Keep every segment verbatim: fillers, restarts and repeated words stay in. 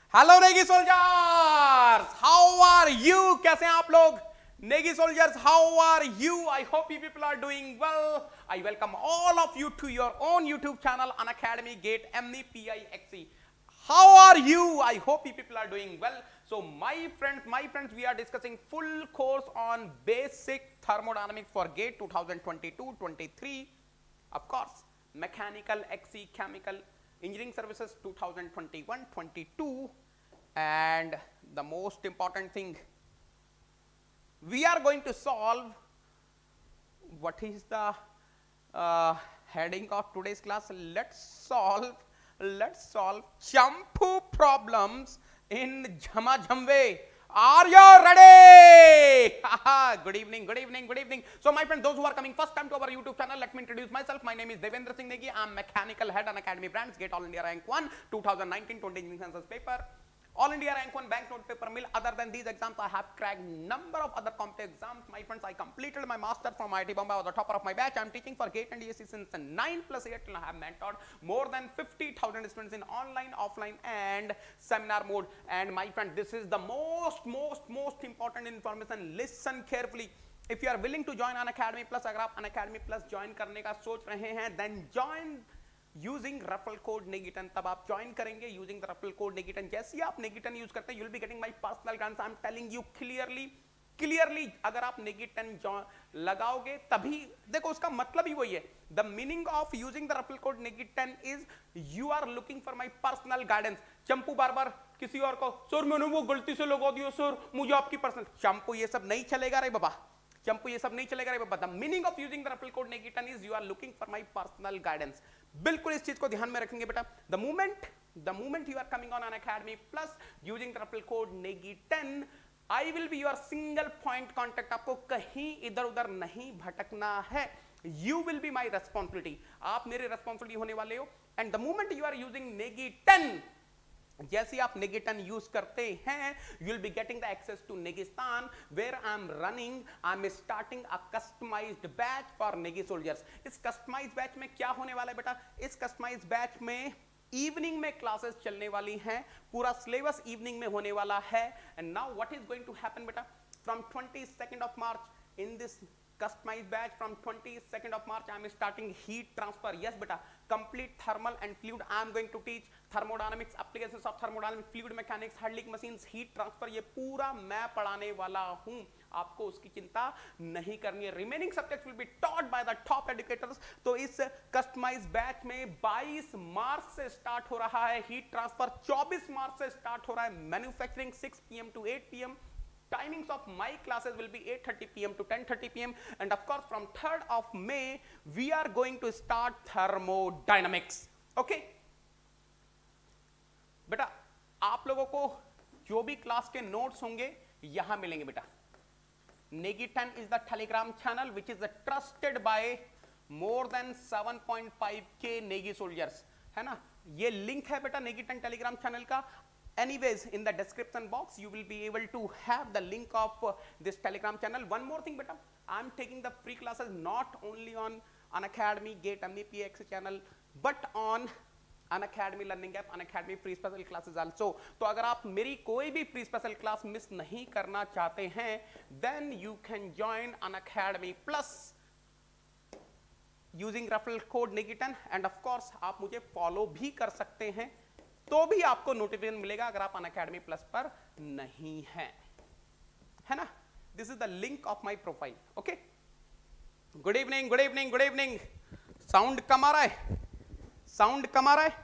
Hello Negi soldiers, how are you? कैसे हैं आप लोग? Negi soldiers, how are you? I hope you people are doing well. I welcome all of you to your own YouTube channel Unacademy get एमनी P I X E. How are you? I hope you people are doing well. So my friends, my friends, we are discussing full course on basic thermodynamics for GATE twenty twenty-two twenty-three. Of course, mechanical, X E, chemical, engineering services twenty twenty-one twenty-two. And the most important thing, we are going to solve, what is the uh, heading of today's class? Let's solve Let's solve Champu problems in Jhama Jhamve. Are you ready? Good evening, good evening, good evening. So my friends, those who are coming first time to our YouTube channel, let me introduce myself. My name is Devendra Singh Negi. I am mechanical head Unacademy branch, GATE All India Rank one, twenty nineteen twenty engineering census paper. All India Rank one banknote paper mill. Other than these exams, I have cracked number of other competitive exams. My friends, I completed my master from I I T Bombay. I was the topper of my batch. I am teaching for GATE and D S C since nine plus eight, and I have mentored more than fifty thousand students in online, offline, and seminar mode. And my friend, this is the most, most, most important information. Listen carefully. If you are willing to join Unacademy Plus, अगर आप Unacademy Plus join करने का सोच रहे हैं, then join using referral code Negiten. तब आप join करेंगे using the referral code Negiten. जैसे ही आप नेगीटन यूज करते हैं, you will be getting my personal guidance. I am telling you clearly clearly अगर आप नेगीटन लगाओगे तभी, देखो उसका मतलब ही वही है. The meaning of using the referral code Negiten is you are looking for my personal guidance. Champu बार बार किसी और को, सर मैंने वो गलती से लगा दिया सर, मुझे आपकी पर्सनल. चंपू ये सब नहीं चलेगा रे बाबा, चंपू ये सब नहीं चलेगा रे बाबा. The meaning of using the referral code Negiten is you are looking for my personal guidance. बिल्कुल इस चीज को ध्यान में रखेंगे बेटा. The moment the moment you are coming on Unacademy Plus using the referral code Negiten, I will be your single point contact. आपको कहीं इधर उधर नहीं भटकना है. You will be my responsibility. आप मेरे रेस्पॉन्सिबिलिटी होने वाले हो. And the moment you are using Negiten, जैसे आप नेगीटन यूज करते हैं, you will be getting the access to Negistan, where I am running I am starting a customized batch for Negi soldiers. इस कस्टमाइज्ड बैच में क्या होने वाला है बेटा? इस कस्टमाइज्ड बैच में इवनिंग में क्लासेस चलने वाली हैं. पूरा सिलेबस इवनिंग में होने वाला है. And now what is going to happen बेटा, from twenty-second of March in this customized batch, from twenty-second of March I am starting heat transfer. Yes beta, complete thermal and fluid. I am going to teach thermodynamics, applications of thermodynamics, fluid mechanics, Hurling machines, heat transfer. ये पूरा मैं पढ़ाने वाला हूँ. आपको उसकी चिंता नहीं करनी है. Remaining subjects will be taught by the top educators. तो इस कस्टमाइज बैच में बाईस मार्च से स्टार्ट हो रहा है हीट ट्रांसफर, चौबीस मार्च से स्टार्ट हो रहा है manufacturing, six p m to eight p m. Timings of my classes will be eight thirty p m to ten thirty p m. And of course from third of May we are going to start thermodynamics. Okay बेटा, आप लोगों को जो भी class के notes होंगे यहां मिलेंगे बेटा. Negiten is the telegram channel which is trusted by more than seven point five k Negi soldiers, है ना. ये लिंक है बेटा नेगीटन टेलीग्राम चैनल का. Anyways, in the description box you will be able to have the link of uh, this telegram channel. One more thing beta, I'm taking the free classes not only on Unacademy GATE M E P X channel but on Unacademy learning app, Unacademy free special classes also. तो अगर आप मेरी कोई भी free special class miss नहीं करना चाहते हैं, then you can join Unacademy Plus using referral code Negi ten. and of course आप मुझे follow भी कर सकते हैं, तो भी आपको नोटिफिकेशन मिलेगा अगर आप Unacademy Plus पर नहीं हैं, है ना. This is the link of my profile. Okay, good evening, good evening, good evening. Sound कम आ रहा है? साउंड कम आ रहा है?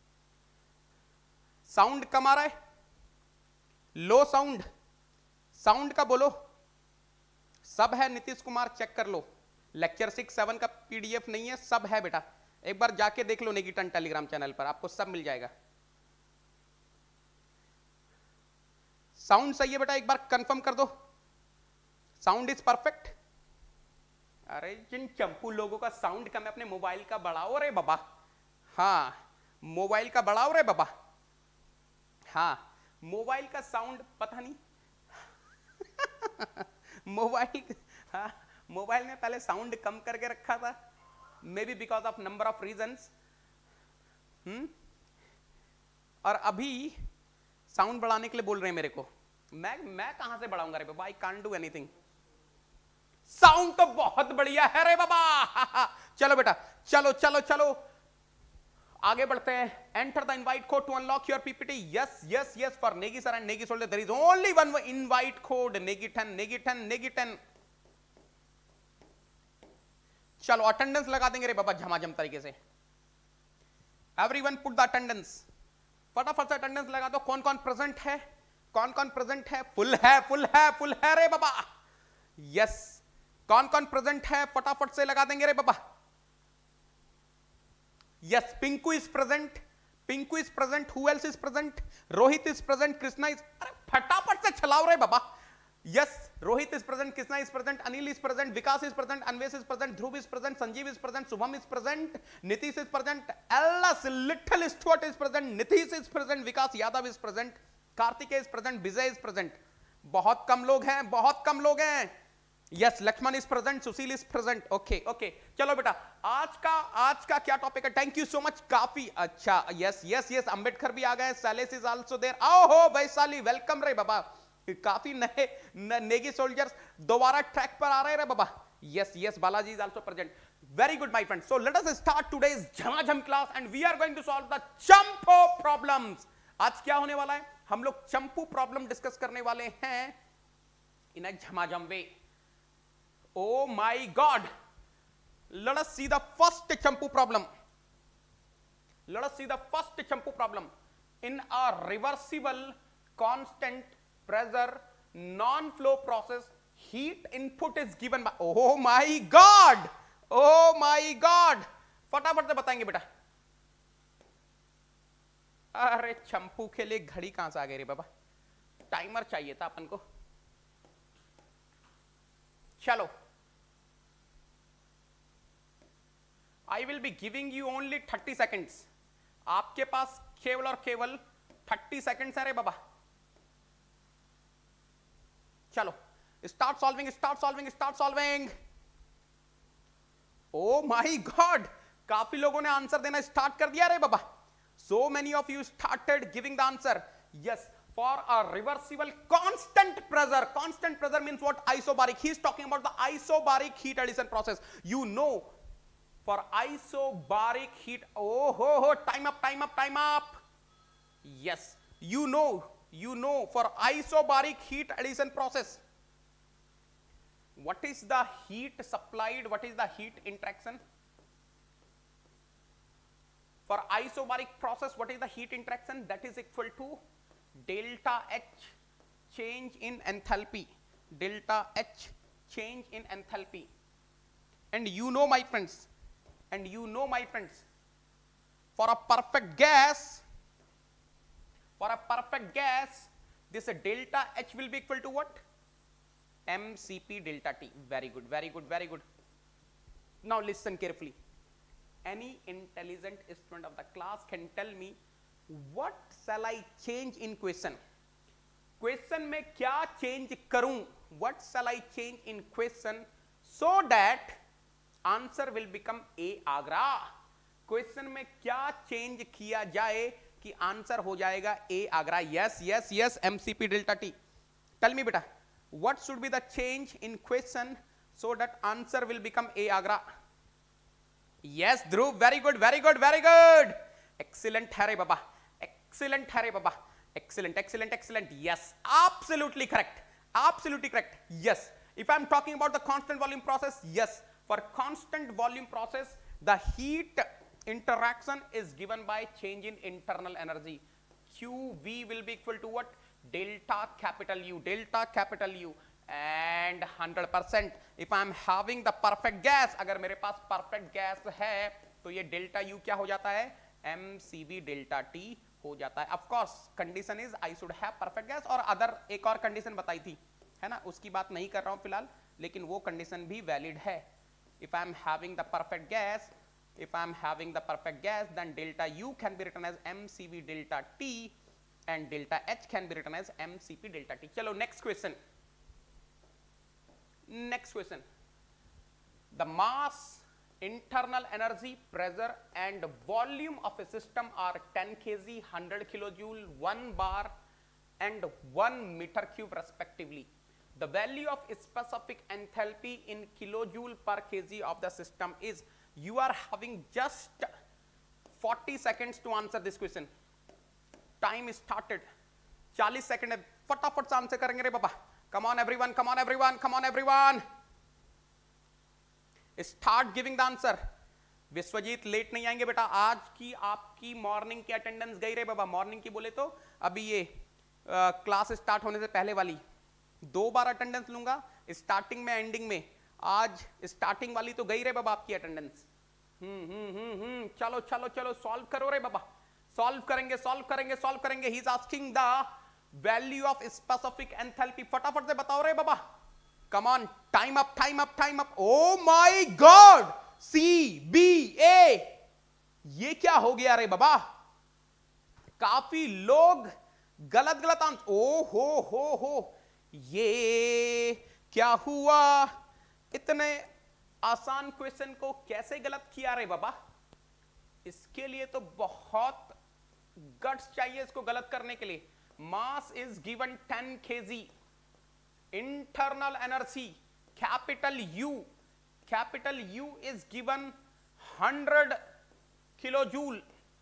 साउंड कम आ रहा है? लो साउंड, साउंड का बोलो. सब है नीतीश कुमार, चेक कर लो. लेक्चर सिक्स सेवन का पीडीएफ नहीं है, सब है बेटा. एक बार जाके देख लो नेगीटन टेलीग्राम चैनल पर, आपको सब मिल जाएगा. साउंड सही है बेटा? एक बार कंफर्म कर दो. Sound is perfect. अरे जिन चंपू लोगों का साउंड कम है, अपने मोबाइल का बढ़ाओ रे बाबा. हाँ, मोबाइल का बढ़ाओ रे बाबा. हाँ, मोबाइल का साउंड पता नहीं मोबाइल, हाँ, मोबाइल ने पहले साउंड कम करके रखा था, maybe because of number of reasons. Hmm और अभी साउंड बढ़ाने के लिए बोल रहे हैं मेरे को, मैं मैं कहां से बढ़ाऊंगा रे बाबा, I can't do anything. Sound तो बहुत बढ़िया है रे बाबा। चलो बेटा, चलो चलो चलो आगे बढ़ते हैं। Enter the invite code to unlock your PPT. Yes yes yes for Negi sir and Negi soldier there is only one invite code, Negi ten Negi ten Negi ten. चलो अटेंडेंस लगा देंगे रे बाबा झमाझम तरीके से। एवरीवन पुट द अटेंडेंस, फटाफट से अटेंडेंस लगा दो। कौन कौन प्रेजेंट है, कौन कौन प्रेजेंट है? फुल है फुल है फुल है रे बाबा। यस, कौन कौन प्रेजेंट है फटाफट से लगा देंगे रे बाबा। Yes, Pinku is present, Pinku is present. Who else is present? Rohit is present, Krishna is, अरे फटाफट से चलाओ रे बाबा। Yes, Rohit is present, Krishna is present, Anil is present, Vikas is present, Anvesh is present, Dhruv is present, Sanjeev is present, Shubham is present, Nitish is present, L S little Stuart is present, Nitish is present, Vikas Yadav is present, Kartikeya is present, Vijay is present. बहुत कम लोग हैं, बहुत कम लोग हैं। Yes, Laxman is present, Sushil is present. Okay okay, चलो बेटा आज का आज का क्या टॉपिक है? थैंक यू सो मच, काफी अच्छा। यस यस यस, अंबेडकर भी आ गए, शैलेश इज आल्सो देयर। आओ हो वैशाली, वेलकम रे बाबा। काफी नए नेगी सोल्जर्स दोबारा ट्रैक पर आ रहे हैं बाबा। Yes yes, Balaji is also present. Very good my friends, so let us start today's झमाझम class and we are going to solve the Champu problems. आज क्या होने वाला है? हम लोग चंपू प्रॉब्लम डिस्कस करने वाले हैं इन अ झमाझम वे। Oh my God! Let us see the first Champu problem. Let us see the first Champu problem. In a reversible, constant pressure, non-flow process, heat input is given by. Oh my God! Oh my God! फटाफट से बताएंगे बेटा। अरे चंपू के लिए घड़ी कहां से आ गई रे बाबा? टाइमर चाहिए था अपन को। चलो, I will be giving you only thirty seconds. आपके पास केवल और केवल thirty seconds है रे बाबा। चलो start solving, start solving, start solving. Oh my God! काफी लोगों ने आंसर देना स्टार्ट कर दिया रे बाबा। So many of you started giving the answer. Yes, for a reversible constant pressure. Constant pressure means what? Isobaric. He is talking about the isobaric heat addition process. You know, for isobaric heat, oh ho ho, time up, time up, time up. Yes, you know, you know, for isobaric heat addition process, what is the heat supplied? What is the heat interaction? For isobaric process, what is the heat interaction? That is equal to delta H change in enthalpy. Delta H change in enthalpy. And you know, my friends, and you know, my friends, for a perfect gas, for a perfect gas, this delta H will be equal to what? M C P delta T. Very good, very good, very good. Now listen carefully. Any intelligent student of the class can tell me what shall I change in question? Question में क्या change करूं? What shall I change in question so that answer will become A Agra? Question में क्या change किया जाए कि answer हो जाएगा A Agra? Yes yes yes, MCP delta T. Tell me बेटा, what should be the change in question so that answer will become A Agra? Yes Dhruv, very good very good very good, excellent है रे बाबा, excellent है रे बाबा, excellent excellent excellent. Yes, absolutely correct, absolutely correct. Yes, if I am talking about the constant volume process, yes, for constant volume process, the heat interaction is given by change in internal energy. Q V will be equal to what? Delta capital U, delta capital U, and one hundred percent if I am having the perfect gas, अगर मेरे पास perfect gas है तो ये delta U क्या हो जाता है? M C V delta T हो जाता है। Of course, condition is I should have perfect gas, और other एक और condition बताई थी, है ना, उसकी बात नहीं कर रहा हूँ फिलहाल, लेकिन वो condition भी valid है। If I am having the perfect gas, if I am having the perfect gas, then delta U can be written as M C V delta T and delta H can be written as M C P delta T. चलो next question. Next question. The mass, internal energy, pressure and volume of a system are ten kilograms, one hundred kilojoule, one bar, and one meter cube respectively. The value of specific enthalpy in kilojoule per kg of the system is. You are having just forty seconds to answer this question. Time is started. चालीस second है, फटाफट से answer करेंगे रे बाबा. Come on everyone, come on everyone, come on everyone. Start giving the answer. Vishwajeet late नहीं आएंगे बेटा. आज की आपकी मॉर्निंग की अटेंडेंस गई रे बाबा. मॉर्निंग की बोले तो अभी ये क्लास स्टार्ट होने से पहले वाली दो बार अटेंडेंस लूंगा, स्टार्टिंग में एंडिंग में. आज स्टार्टिंग वाली तो गई रे बाबा आपकी अटेंडेंस. हम्म हम्म हम्म हम्म चलो चलो चलो सॉल्व करो रे बाबा. सॉल्व करेंगे सॉल्व करेंगे सॉल्व करेंगे. He is asking the value of specific enthalpy. फटाफट से बताओ रे बाबा. Come on, time up time up time up. Oh my god, C B A, ये क्या हो गया रे बाबा. काफी लोग गलत गलत आंसर. ओ हो हो हो, ये क्या हुआ. इतने आसान क्वेश्चन को कैसे गलत किया रे बाबा. इसके लिए तो बहुत गट्स चाहिए इसको गलत करने के लिए. Mass is given ten kg. Internal energy capital U, capital U is given hundred kilo joule.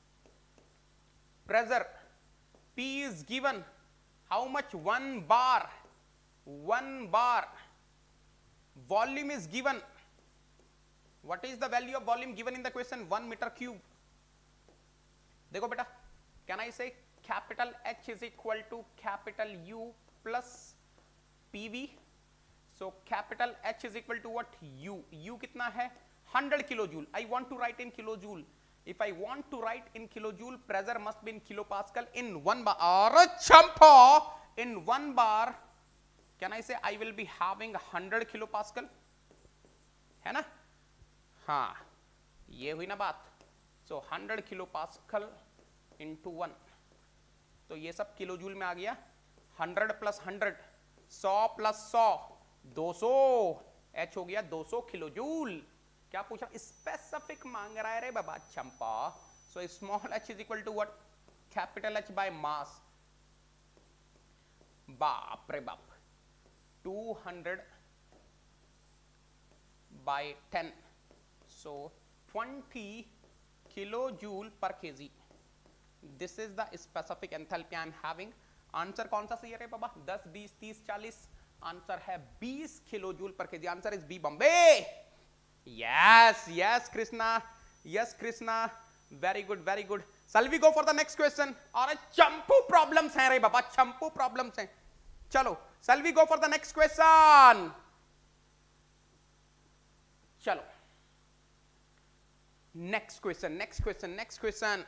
Pressure P is given how much, one bar, one bar. Volume is given. What is the value of volume given in the question? one meter cube. देखो बेटा, can I say capital H is equal to capital U plus P V? So capital H is equal to what? U. U कितना है? Hundred kilojoule. I want to write in kilojoule. If I want to write in kilojoule, pressure must be in kilopascal in one bar. Or champo, in one bar, can I say I will be having one hundred kilopascal? है ना? हाँ, ये हुई ना बात. So one hundred kilopascal into one. तो ये सब किलोजूल में आ गया. one hundred plus one hundred, one hundred plus one hundred, two hundred. H हो गया two hundred किलोजूल. क्या पूछा? स्पेसिफिक मांग रहा है रे बाबा. Champa. So small h is equal to what? Capital H by mass. बाप रे बाप. two hundred बाय ten. So twenty kilojoule per kg. This is the specific enthalpy I am having. Answer कौन सा सही है रे बाबा? दस, बीस, तीस, चालीस. आंसर है बीस kilojoule per kg. Answer is B, Bombay. Yes, yes, Krishna. Yes, Krishna. Very good, very good. Shall we go for the next question? और चंपू प्रॉब्लम्स हैं रे बाबा, चंपू प्रॉब्लम्स हैं. चलो, shall we go for the next question? चलो. Next question, next question, next question.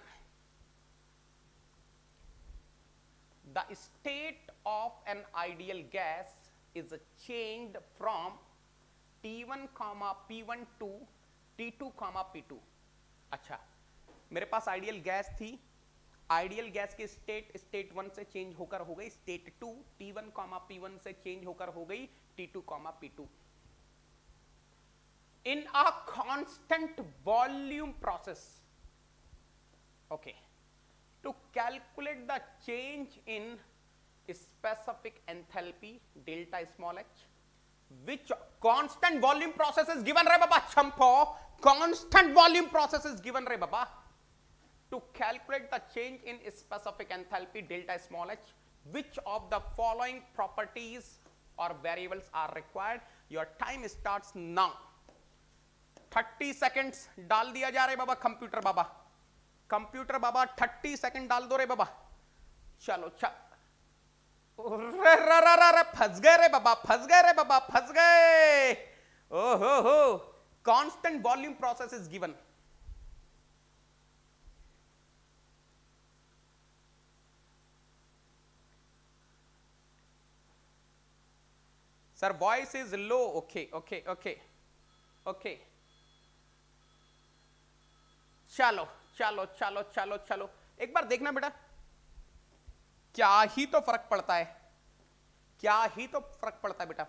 The state of an ideal gas is changed from T one comma P one to T two comma P two. अच्छा, मेरे पास ideal gas थी. Ideal gas की state state one से change होकर हो गई state two. T one comma P one से चेंज होकर हो गई T two comma P two. In a constant volume process. Okay. To calculate the change in specific enthalpy delta small h, which constant volume process is given re baba. Champo, constant volume process is given re baba. To calculate the change in specific enthalpy delta small h, which of the following properties or variables are required? Your time starts now. thirty seconds डाल दिया जा रहा है बाबा. Computer बाबा, computer बाबा thirty second डाल दो रे बाबा. चलो चल. रे रे रे रे फंस गए रे बाबा, फंस गए रे बाबा, फंस गए. ओहो हो. Constant volume process is given. Sir voice is low. Okay okay okay okay. चलो चलो चलो चलो चलो. एक बार देखना बेटा, क्या ही तो फर्क पड़ता है, क्या ही तो फर्क पड़ता है बेटा.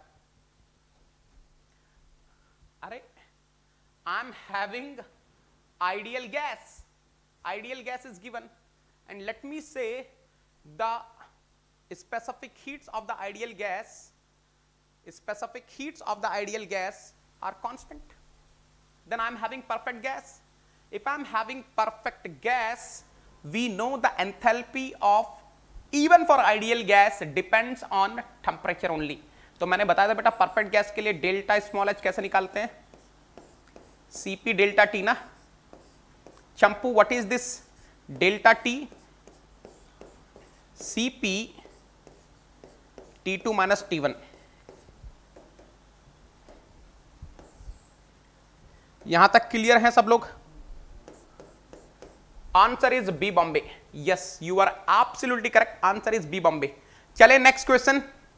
अरे I am having ideal gas. Ideal gas is given and let me say the specific heats of the ideal gas, specific heats of the ideal gas are constant, then I am having perfect gas. If I am having perfect gas, we know the enthalpy of even for ideal gas depends on temperature only. तो मैंने बताया था बेटा perfect gas के लिए delta small H कैसे निकालते हैं, सीपी डेल्टा टी ना. Champu what is this delta T, Cp T two minus T one. यहां तक क्लियर है सब लोग? Answer is B Bombay. Yes you are absolutely correct, answer is B Bombay. चले नेक्स्ट क्वेश्चन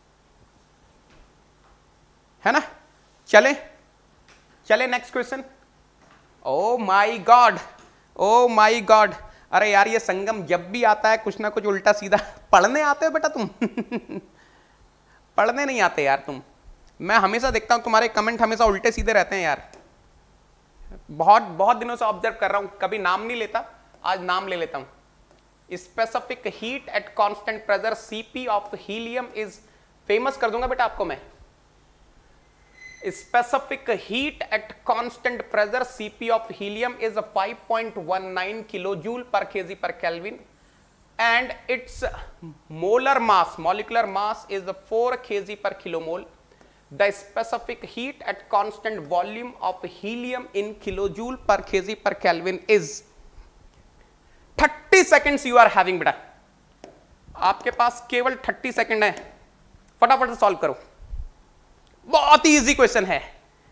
है ना, चले चले next question. Oh my God, oh my god. अरे यार ये संगम जब भी आता है कुछ ना कुछ उल्टा सीधा. पढ़ने आते हो बेटा तुम? पढ़ने नहीं आते यार तुम. मैं हमेशा देखता हूं तुम्हारे कमेंट हमेशा उल्टे सीधे रहते हैं यार. बहुत बहुत दिनों से ऑब्जर्व कर रहा हूं, कभी नाम नहीं लेता, आज नाम ले लेता हूं. Specific heat at constant pressure Cp of helium is, famous कर दूंगा बेटा आपको मैं. Specific heat at constant pressure C P of helium is five point one nine kilojoule per kg per Kelvin and its molar mass, molecular mass is four kg per kilomole. The specific heat at constant volume of helium in kilojoule per kg per Kelvin is thirty seconds you are having बेटा. आपके पास केवल thirty second है, फटाफट से solve करो. बहुत ही easy question है,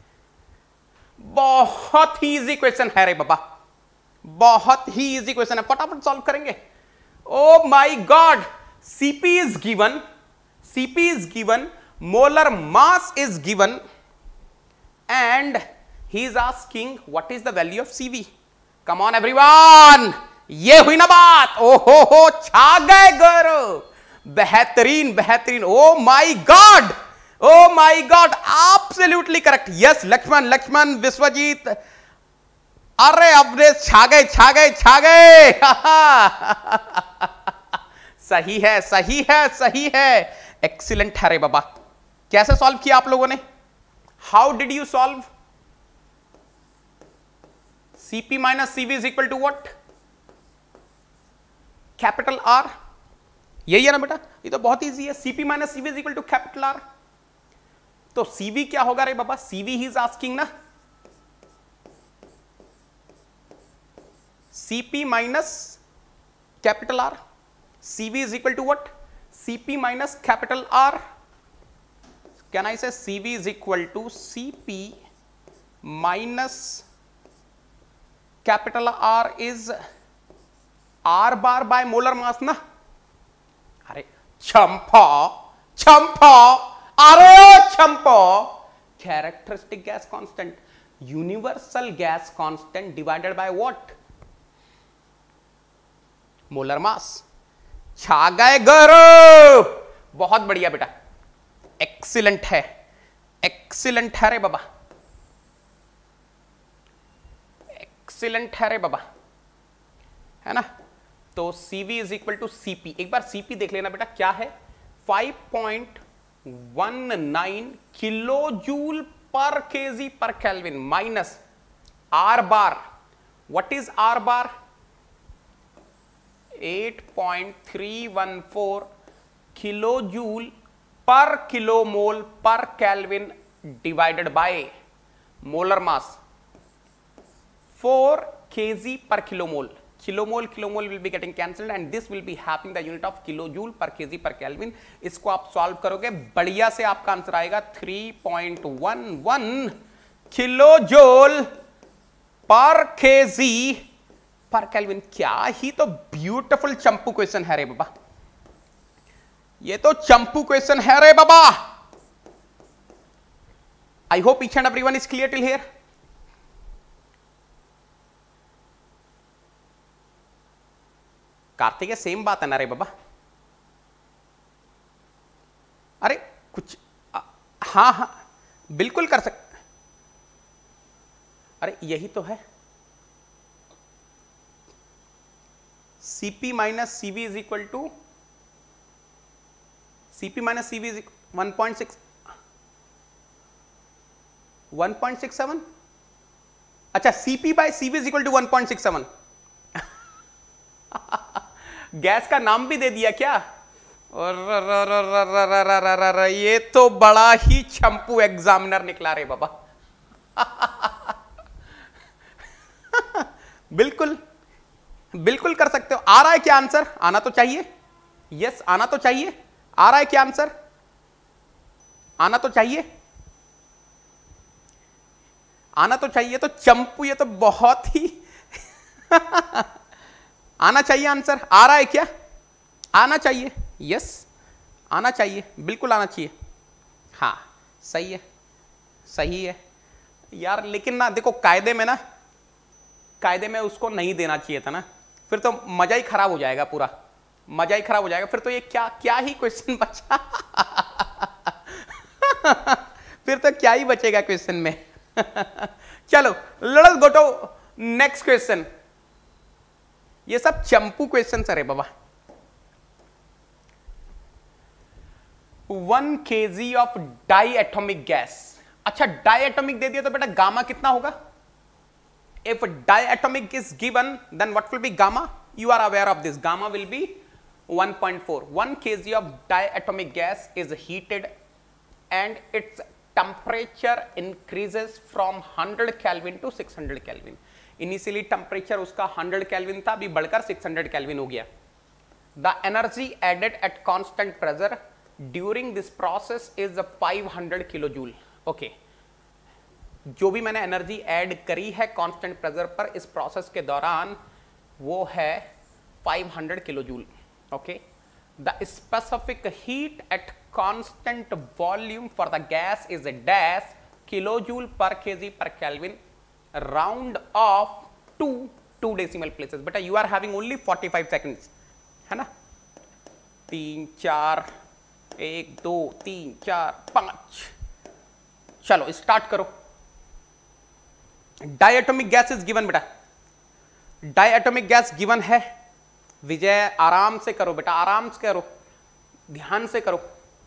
बहुत ही इजी क्वेश्चन है रे बाबा, बहुत ही इजी क्वेश्चन है, फटाफट सॉल्व करेंगे. Oh my god, Cp is given, Cp is given, molar mass is given and he is asking what is the value of Cv. Come on everyone, ये हुई ना बात. ओ हो हो, छा गए गौरव, बेहतरीन बेहतरीन. Oh my god, oh my god, absolutely correct. yes Laxman Laxman Vishwajeet, अरे अपने छा गए छा गए छा गए. सही है सही है सही है, एक्सीलेंट है रे बाबा. कैसे सॉल्व किया आप लोगों ने, how did you solve? CP minus CV is equal to what, capital R. यही है ना बेटा, ये तो बहुत इजी है. CP minus CV is equal to capital R. तो सीवी क्या होगा रे बाबा, सीवी ही इज आस्किंग ना, CP minus capital R. CV is equal to what, CP minus capital R. Can I say CV is equal to CP minus capital R is R bar by molar mass ना. अरे चंपा चंपा, अरे Champo, characteristic gas constant, universal gas constant divided by what, molar mass. छा गए गौरव, बहुत बढ़िया बेटा, excellent है, excellent है रे बाबा, एक्सीलेंट है रे बाबा, है ना. तो CV is equal to CP, एक बार सीपी देख लेना बेटा क्या है, five point one nine kilo joule per kg per kelvin minus R bar. What is R bar, eight point three one four kilo joule per kilo mole per kelvin divided by molar mass four kg per kilo mole. kilomole kilomole will be getting cancelled and this will be having the unit of kilojoule per kg per Kelvin. इसको आप solve करोगे बढ़िया से आपका answer आएगा three point one one kilojoule per kg per kelvin. क्या ही तो ब्यूटीफुल चंपू क्वेश्चन है रे बाबा, ये तो चंपू क्वेश्चन है रे बाबा. I hope each and everyone is clear till here. Kartik same बात है ना रे बाबा. अरे कुछ आ, हाँ हाँ बिल्कुल कर सकते. अरे यही तो है, CP minus CV is equal to Cp minus Cv is one point six one point six seven. अच्छा, Cp by Cv is equal to one point six seven. Gas का नाम भी दे दिया क्या? और ये तो बड़ा ही चंपू एग्जामिनर निकला रे बाबा. बिल्कुल बिल्कुल कर सकते हो. आ रहा है क्या आंसर? आना तो चाहिए. यस, आना तो चाहिए. आ रहा है क्या आंसर? आना तो चाहिए. आना तो चाहिए. तो चंपू ये तो बहुत ही आना चाहिए आंसर. आ रहा है क्या? आना चाहिए. यस, आना चाहिए. बिल्कुल आना चाहिए. हाँ, सही है, सही है यार. लेकिन ना देखो, कायदे में ना कायदे में उसको नहीं देना चाहिए था ना. फिर तो मजा ही खराब हो जाएगा. पूरा मजा ही खराब हो जाएगा. फिर तो ये क्या क्या ही क्वेश्चन बचा. फिर तो क्या ही बचेगा क्वेश्चन में. चलो, let's go to next question. ये सब चंपू क्वेश्चन अरे बाबा. One kg of diatomic gas. अच्छा, डाई एटॉमिक दे दिया तो बेटा गामा कितना होगा? If diatomic is given, then what will be gamma? You are aware of this. Gamma will be one point four. one kg of diatomic gas is heated and its temperature increases from one hundred Kelvin to six hundred Kelvin. Initially temperature उसका one hundred Kelvin था, अभी बढ़कर six hundred Kelvin हो गया. The energy added at constant pressure during this process is five hundred kilojoule. Okay. जो भी मैंने energy add करी है कांस्टेंट प्रेशर पर इस प्रोसेस के दौरान वो है five hundred kilojoule. Okay. The specific heat at constant volume for the gas is dash kilojoule per kg per kelvin. Round off to two decimal places. बेटा you are having only forty-five seconds, है ना. तीन चार, एक दो तीन चार पांच. चलो स्टार्ट करो. डायटोमिक गैस इज गिवन बेटा. डायटोमिक गैस गिवन है. विजय आराम से करो बेटा, आराम से करो, ध्यान से करो.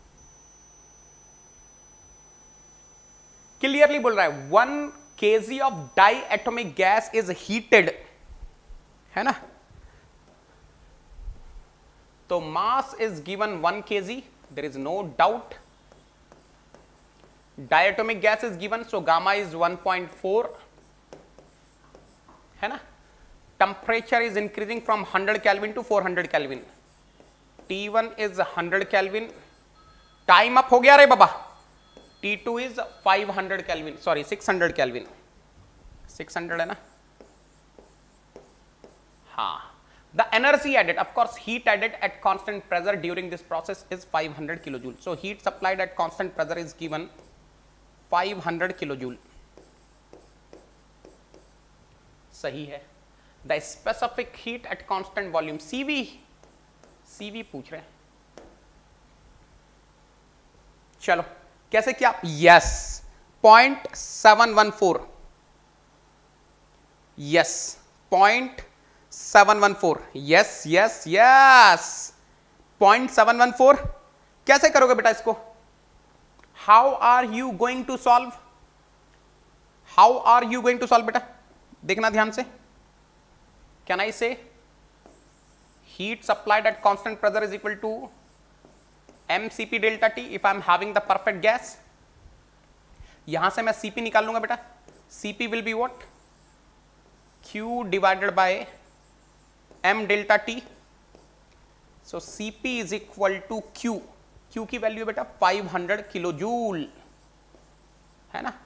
क्लियरली बोल रहा है. One kg of diatomic gas is heated, है ना. तो mass is given one kg, there is no doubt. Diatomic gas is given, so gamma is one point four, है ना. Temperature is increasing from one hundred Kelvin to four hundred Kelvin. T one is one hundred Kelvin. Time up हो गया रे बाबा. T two is five hundred Kelvin, sorry six hundred Kelvin. six hundred है ना. हाँ. The energy added, of course, heat added at constant pressure during this process is five hundred kilojoule. So heat supplied at constant pressure is given five hundred kilojoule. सही है. The specific heat at constant volume CV. CV पूछ रहे हैं. चलो कैसे क्या? Yes, point seven one four. Yes, point seven one four. Yes yes yes, point seven one four. कैसे करोगे बेटा इसको? How are you going to solve? How are you going to solve बेटा? देखना ध्यान से. Can I say heat supplied at constant pressure is equal to mcp delta T if I am having the perfect gas. यहां से मैं cp निकाल लूंगा बेटा. cp will be what? q divided by m delta T. So cp is equal to q. q की value है बेटा five hundred kilojoule, है ना.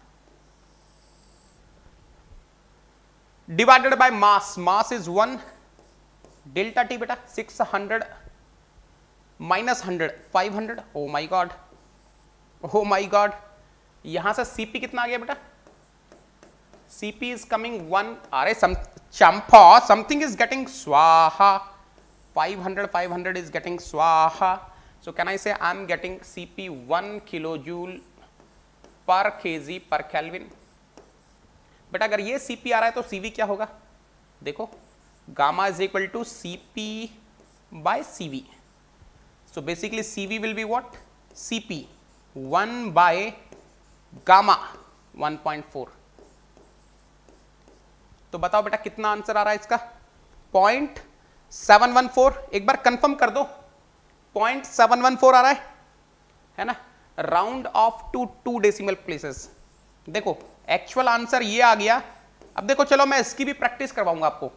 Divided by mass. Mass is one. Delta T बेटा six hundred minus hundred five hundred. Oh my God, oh my God. यहां से cp कितना आ गया बेटा? cp is coming one. अरे सम चंपा, समथिंग इज गेटिंग स्वाहा. five hundred five hundred is getting swaha. So can I say I am getting cp one kilojoule per kg per Kelvin. But अगर ये cp आ रहा है तो cv क्या होगा? देखो, gamma is equal to cp by cv. So basically C V will be what? C P one by gamma one point four. तो बताओ बेटा कितना आंसर आ रहा है इसका? Point seven one four. एक बार कंफर्म कर दो. पॉइंट सेवन वन फोर आ रहा है, है ना? Round off to two decimal places. देखो एक्चुअल आंसर ये आ गया. अब देखो चलो मैं इसकी भी प्रैक्टिस करवाऊंगा आपको,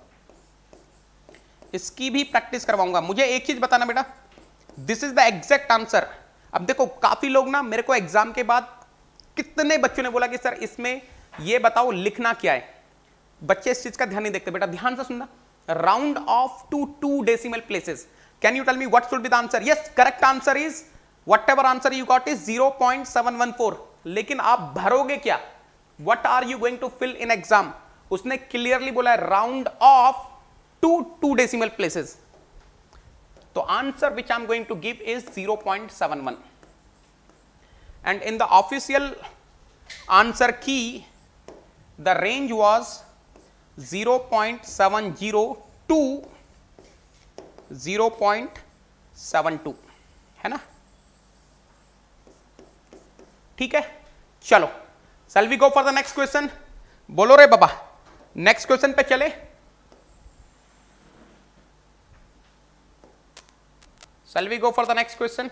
इसकी भी प्रैक्टिस करवाऊंगा. मुझे एक चीज बताना बेटा, this is the exact answer. अब देखो काफी लोग ना मेरे को एग्जाम के बाद, कितने बच्चों ने बोला कि सर इसमें ये बताओ लिखना क्या है. बच्चे इस चीज का ध्यान नहीं देखते. बेटा ध्यान से सुनना. Round off to two decimal places. Can you tell me what should be the answer? Yes, correct answer is whatever answer you got is zero point seven one four. लेकिन आप भरोगे क्या? What are you going to fill in exam? उसने clearly बोला है round off to two decimal places. तो answer which I am going to give is zero point seven one. And in the official answer key the range was zero point seven zero to zero point seven two, है ना? ठीक है, चलो shall we go for the next question? बोलो रे बाबा, next question पे चले. shall we go for the next question?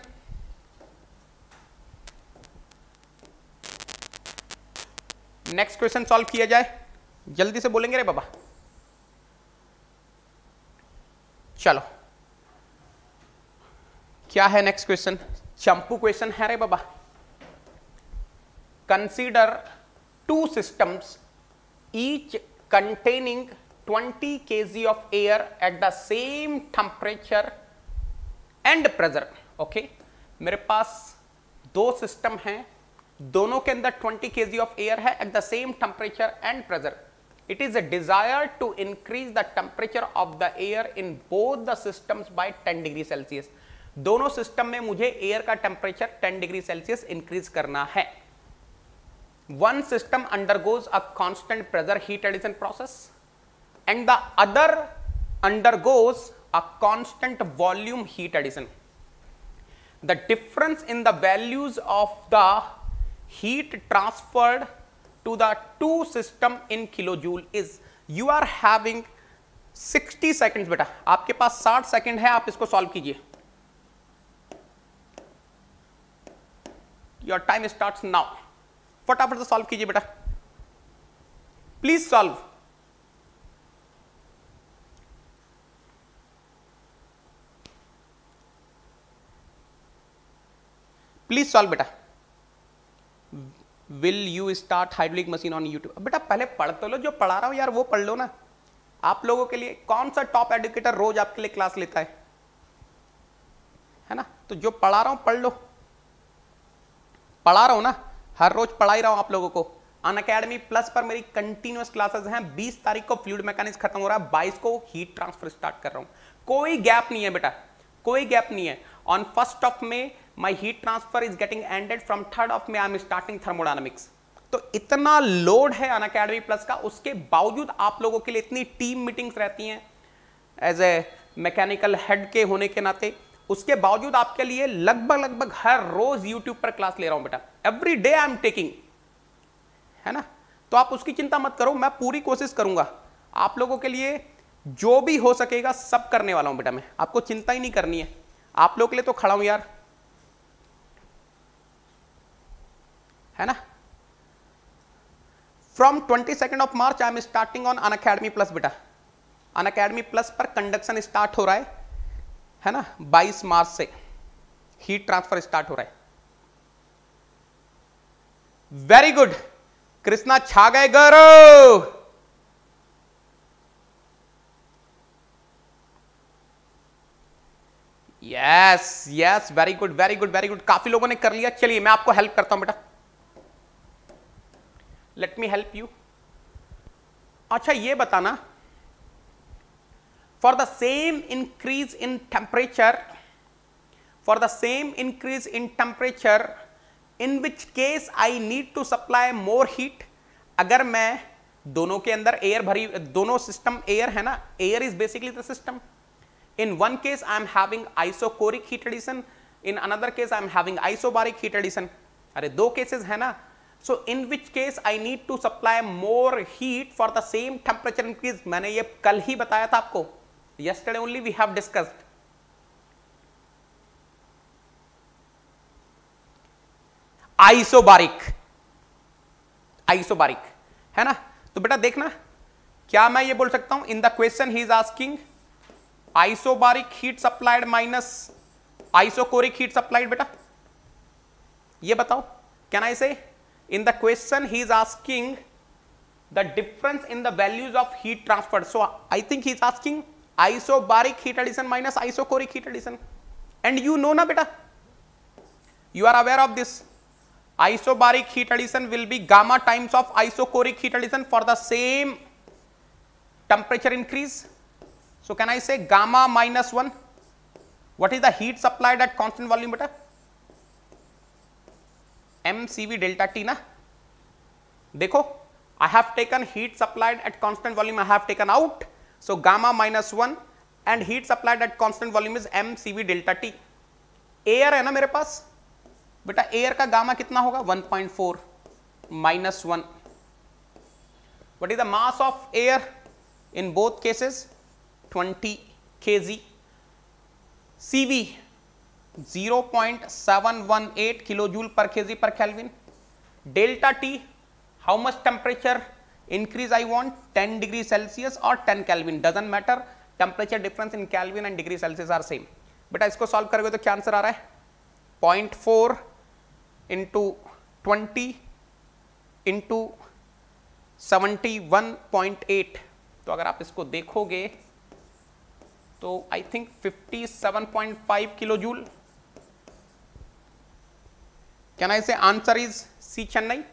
Next question solve किया जाए. जल्दी से बोलेंगे रे बाबा. चलो क्या है नेक्स्ट क्वेश्चन? चंपू क्वेश्चन है रे बाबा. Consider two systems each containing twenty kilograms of air at the same temperature and pressure. Okay, मेरे पास दो सिस्टम हैं, दोनों के अंदर twenty kilograms of air है at the same temperature and pressure. It is a desire to increase the temperature of the air in both the systems by ten degree Celsius. दोनों system में मुझे air का temperature ten degree Celsius increase करना है. One system undergoes a constant pressure heat addition process and the other undergoes a constant volume heat addition. The difference in the values of the heat transferred to the two system in kilojoule is, you are having sixty seconds. बेटा आपके पास साठ second है, आप इसको solve कीजिए. Your time starts now. फटाफट से solve कीजिए बेटा, प्लीज सॉल्व. प्लीज सॉल्व बेटा. Will you start hydraulic machine on YouTube? बेटा पहले पढ़ तो लो, जो पढ़ा रहा हूं यार वो पढ़ लो ना. आप लोगों के लिए कौन सा टॉप एजुकेटर रोज आपके लिए क्लास लेता है, है ना? तो जो पढ़ा रहा हूं पढ़ लो. पढ़ा रहा हूं ना, हर रोज पढ़ा ही रहा हूं आप लोगों को. अनअकैडमी प्लस पर मेरी कंटिन्यूअस क्लासेस हैं. बीस तारीख को फ्लूइड मैकेनिक्स खत्म हो रहा है, बाईस को हीट ट्रांसफर स्टार्ट कर रहा हूं. कोई गैप नहीं है बेटा, कोई गैप नहीं है. On first of May my heat transfer is getting ended. From third of May I am starting thermodynamics. तो इतना लोड है अनअकैडमी प्लस का, उसके बावजूद आप लोगों के लिए इतनी टीम मीटिंग्स रहती हैं एज ए मैकेनिकल हेड के होने के नाते. उसके बावजूद आपके लिए लगभग लगभग हर रोज यूट्यूब पर क्लास ले रहा हूं बेटा. Every day I am taking, है ना? तो आप उसकी चिंता मत करो, मैं पूरी कोशिश करूंगा आप लोगों के लिए, जो भी हो सकेगा सब करने वाला हूं बेटा. मैं आपको चिंता ही नहीं करनी है, आप लोगों के लिए तो खड़ा हूं यार, है ना? From twenty second of March I am starting on Unacademy plus बेटा. अनअकैडमी प्लस पर कंडक्शन स्टार्ट हो रहा है, है ना? बाईस मार्च से हीट ट्रांसफर स्टार्ट हो रहा है. वेरी गुड कृष्णा, छा गए Gaurav. Yes yes, very good very good very good. काफी लोगों ने कर लिया. चलिए मैं आपको हेल्प करता हूं बेटा. Let me help you. अच्छा ये बताना, for the same increase in temperature, for the same increase in temperature, in which case I need to supply more heat. अगर मैं दोनों के अंदर एयर भरी, दोनों सिस्टम एयर है ना, air is basically the system. In one case I am having isocoric heat addition, in another case I am having isobaric heat addition. अरे दो cases है ना. So in which case I need to supply more heat for the same temperature increase. मैंने ये कल ही बताया था आपको. Yesterday only we have discussed. Isobaric, isobaric है ना. तो बेटा देखना, क्या मैं ये बोल सकता हूं, in the question he is asking isobaric heat supplied minus isochoric heat supplied. बेटा ये बताओ, can I say in the question he is asking the difference in the values of heat transfer. So I think he is asking isobaric heat addition minus isochoric heat addition. And you know ना बेटा, you are aware of this, isobaric heat addition will be gamma times of isocoric heat addition for the same temperature increase. So can I say gamma minus one? What is the heat supplied at constant volume beta? mcv delta t ना. देखो, I have taken heat supplied at constant volume, I have taken out, so gamma minus one and heat supplied at constant volume is mcv delta t. air है ना मेरे पास बेटा, air का gamma कितना होगा one point four minus one. What is the mass of air in both cases? twenty kg. C V zero point seven one eight kilojoule per kg per Kelvin. Delta T, how much temperature increase I want? ten degree Celsius or ten Kelvin, doesn't matter. Temperature difference in Kelvin and degree Celsius are same. बेटा इसको solve करोगे तो क्या answer आ रहा है? zero point four into twenty into seventy-one point eight. तो अगर आप इसको देखोगे तो I think fifty-seven point five kilo joule. Can I say answer is C Chennai?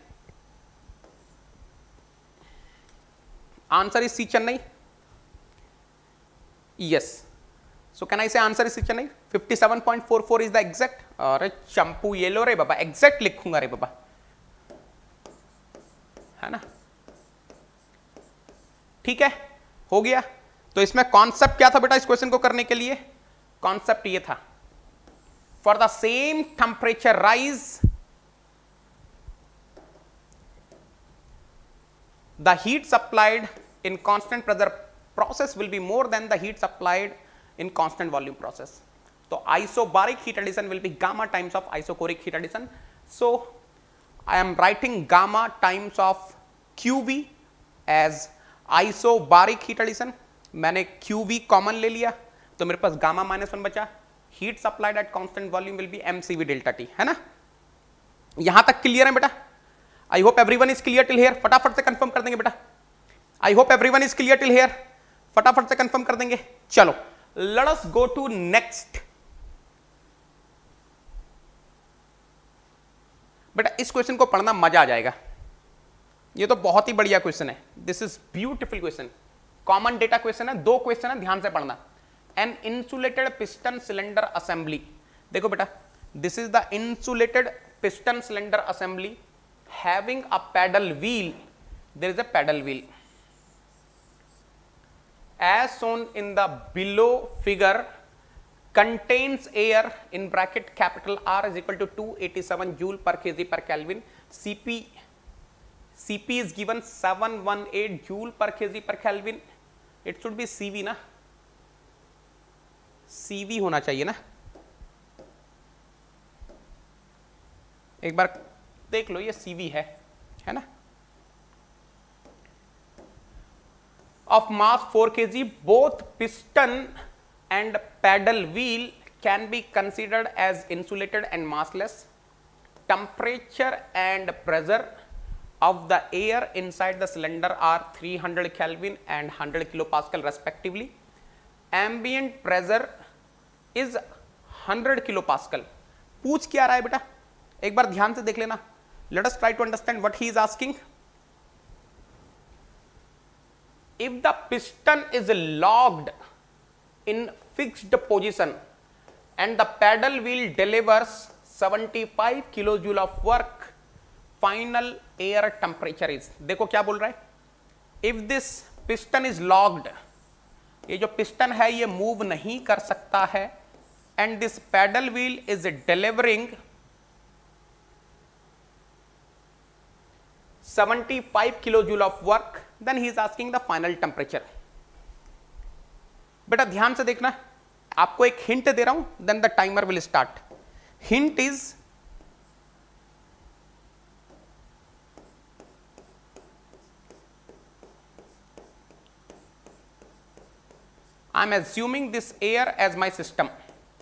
Answer is C Chennai. Yes. So can I say answer is Chennai? fifty-seven point four four is the exact. अरे चंपू ये लो रे बाबा, exact लिखूंगा रे बाबा, है ना. ठीक है, हो गया. तो इसमें कॉन्सेप्ट क्या था बेटा इस क्वेश्चन को करने के लिए? कॉन्सेप्ट ये था, for the same temperature rise the heat supplied in constant pressure process will be more than the heat supplied in constant volume process. So isobaric heat addition will be gamma times of isocoric heat addition. So I am writing gamma times of Q V as isobaric heat addition. मैंने Q V common ले लिया तो मेरे पास gamma minus one बचा. Heat supplied at constant volume will be mcv delta t, है ना. यहां तक क्लियर है बेटा? I hope everyone is clear till here. फटाफट से कंफर्म कर देंगे बेटा. I hope everyone is clear till here. फटाफट से कंफर्म कर देंगे. चलो, let us go to next. बेटा इस क्वेश्चन को पढ़ना मजा आ जाएगा, ये तो बहुत ही बढ़िया क्वेश्चन है. This is beautiful question, common data question है. दो क्वेश्चन है, ध्यान से पढ़ना. An insulated piston cylinder assembly. देखो बेटा, this is the insulated piston cylinder assembly having a paddle wheel. There is a paddle wheel as shown in the below figure, contains air in bracket capital R is equal to two hundred eighty-seven joule per kg per Kelvin. Cp Cp is given seven hundred eighteen joule per kg per Kelvin. It should be Cv ना, Cv होना चाहिए ना. एक बार देख लो, ये Cv है, है ना. Of mass four kilograms, both piston and paddle wheel can be considered as insulated and massless. Temperature and pressure of the air inside the cylinder are three hundred Kelvin and one hundred kilopascal respectively. Ambient pressure is one hundred kilopascal. पूछ क्या रहा है बेटा? एक बार ध्यान से देख लेना. Let us try to understand what he is asking. If the piston is locked in fixed position and the paddle wheel delivers seventy-five kilojoule of work, final air temperature is. देखो क्या बोल रहा है? If this piston is locked, ये जो piston है ये move नहीं कर सकता है and this paddle wheel is delivering seventy-five kilojoule of work, then he is asking the final temperature. बेटा ध्यान से देखना, आपको एक हिंट दे रहा हूं, then the timer will start. Hint is I am assuming this air as my system.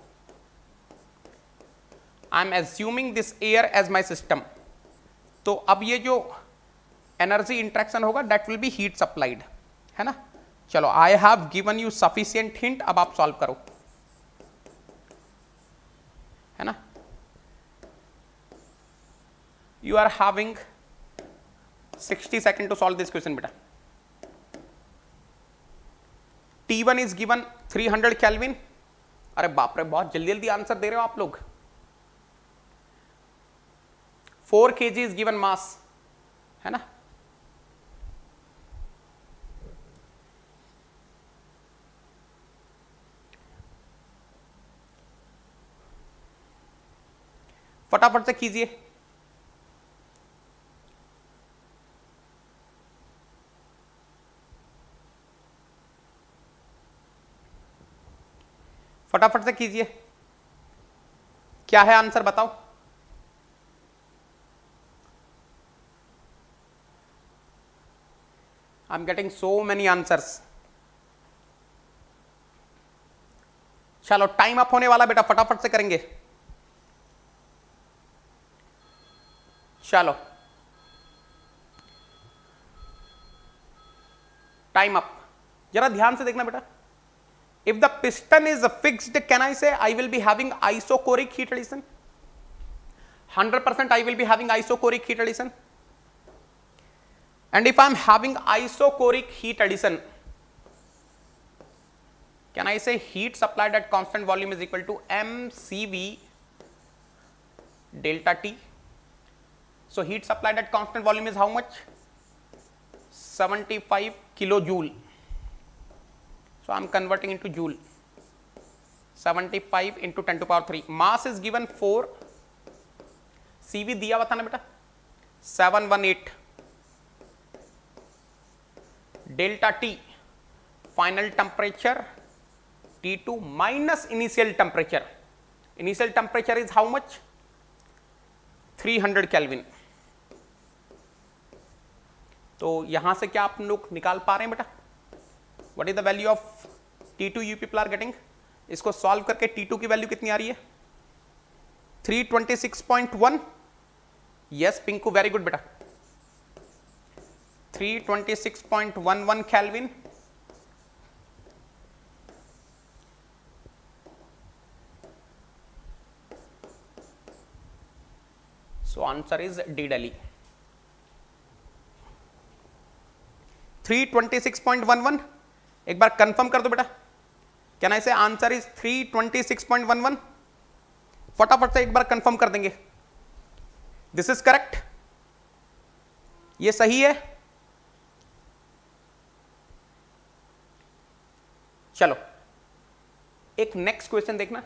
I am assuming this air as my system. तो अब ये जो एनर्जी इंट्रैक्शन होगा that will be heat supplied, है ना. चलो, I have given you sufficient hint, अब आप सॉल्व करो, है ना. You are having sixty second to solve this question बेटा. T one is given three hundred kelvin. अरे बाप रे, बहुत जल्दी जल्दी आंसर दे रहे हो आप लोग. four kg is given mass, है ना. फटाफट से कीजिए. फटाफट से कीजिए, क्या है आंसर बताओ. I am getting so many answers. चलो, टाइम अप होने वाला बेटा, फटाफट से करेंगे. चलो, टाइम अप. जरा ध्यान से देखना बेटा. If the piston is fixed, can I say I will be having isochoric heat addition. Hundred percent I will be having isochoric heat addition. And if I am having isochoric heat addition, can I say heat supplied at constant volume is equal to M C V delta T. So heat supplied at constant volume is how much? seventy-five kilojoule. So I am converting into joule. seventy-five into ten to power three. Mass is given four. C V दिया हुआ था ना बेटा, seven eighteen. Delta T, final temperature T two minus initial temperature. Initial temperature is how much? three hundred Kelvin. तो यहां से क्या आप लोग निकाल पा रहे हैं बेटा? What is the value of T two you people are getting? इसको सॉल्व करके T two की वैल्यू कितनी आ रही है? three twenty-six point one. Yes Pinku, very good बेटा. three twenty-six point one one Kelvin. So answer is D Delhi. three twenty-six point one one. एक बार कंफर्म कर दो बेटा. Can I say answer is three twenty-six point one one. फटाफट से एक बार कंफर्म कर देंगे. दिस इज करेक्ट, ये सही है. चलो, एक नेक्स्ट क्वेश्चन देखना.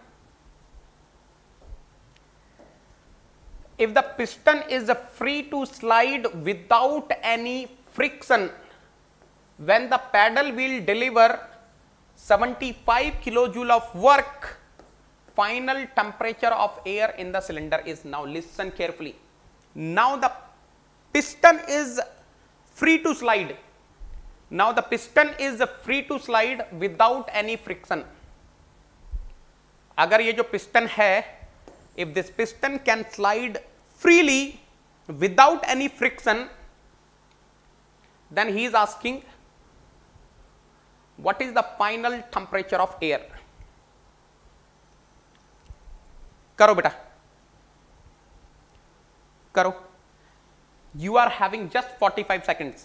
If the piston is free to slide without any friction when the paddle will deliver seventy-five kilojoule of work, final temperature of air in the cylinder is, now listen carefully. Now the piston is free to slide. Now the piston is free to slide without any friction. अगर ये जो piston है, if this piston can slide freely without any friction, then he is asking what is the final temperature of air. करो बेटा, करो. You are having just forty-five seconds.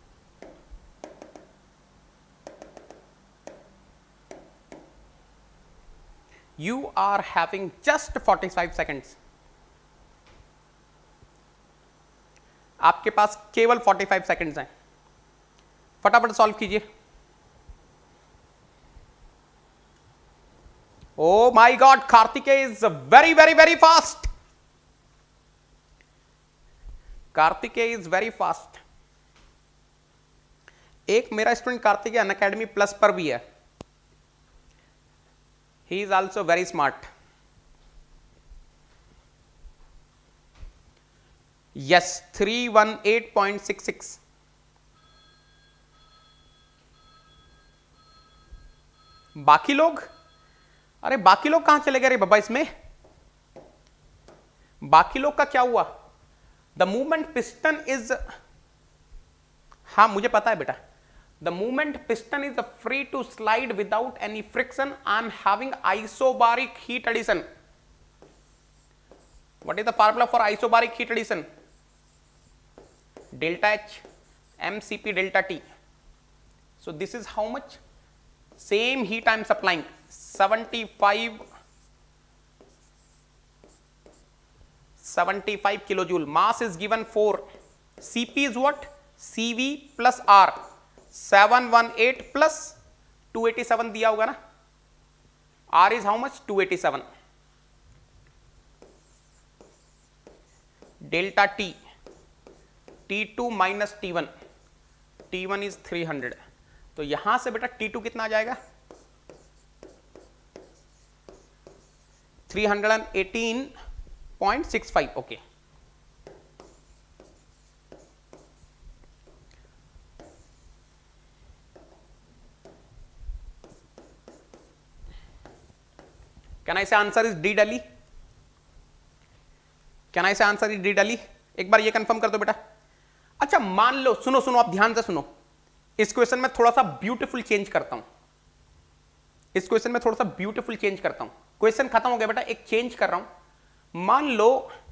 You are having just forty-five seconds. आपके पास केवल forty-five seconds हैं. फटाफट solve कीजिए. Oh my God, Karthikeya is very, very, very fast. Karthikeya is very fast. एक मेरा स्टूडेंट कार्तिकेय अनअकैडमी प्लस पर भी है. He is also very smart. Yes, three one eight point six six. बाकी लोग, अरे बाकी लोग कहां चले गए रे बाबा इसमें? बाकी लोग का क्या हुआ? द मूवमेंट पिस्टन इज, हां मुझे पता है बेटा, the movement piston is free to slide without any friction. I am having isobaric heat addition. What is the formula for isobaric heat addition? Delta H M C P delta T. So this is how much? Same heat I am supplying, seventy-five, seventy-five kilojoule. Mass is given four. C P is what? C V plus R. seven eighteen plus two eighty-seven दिया होगा ना? R is how much? two eighty-seven. Delta T. T two minus T one. T one is three hundred. तो यहां से बेटा T to कितना आ जाएगा? three eighteen point six five. Okay, can I say answer is D Delhi? Can I say answer is D डली? एक बार ये confirm कर दो बेटा. अच्छा मान लो, सुनो सुनो आप ध्यान से सुनो, इस क्वेश्चन में थोड़ा सा ब्यूटीफुल चेंज करता हूं. इस क्वेश्चन में थोड़ा सा ब्यूटीफुल चेंज करता हूं. क्वेश्चन खत्म हो गया बेटा, एक चेंज कर रहा हूं. मान लो,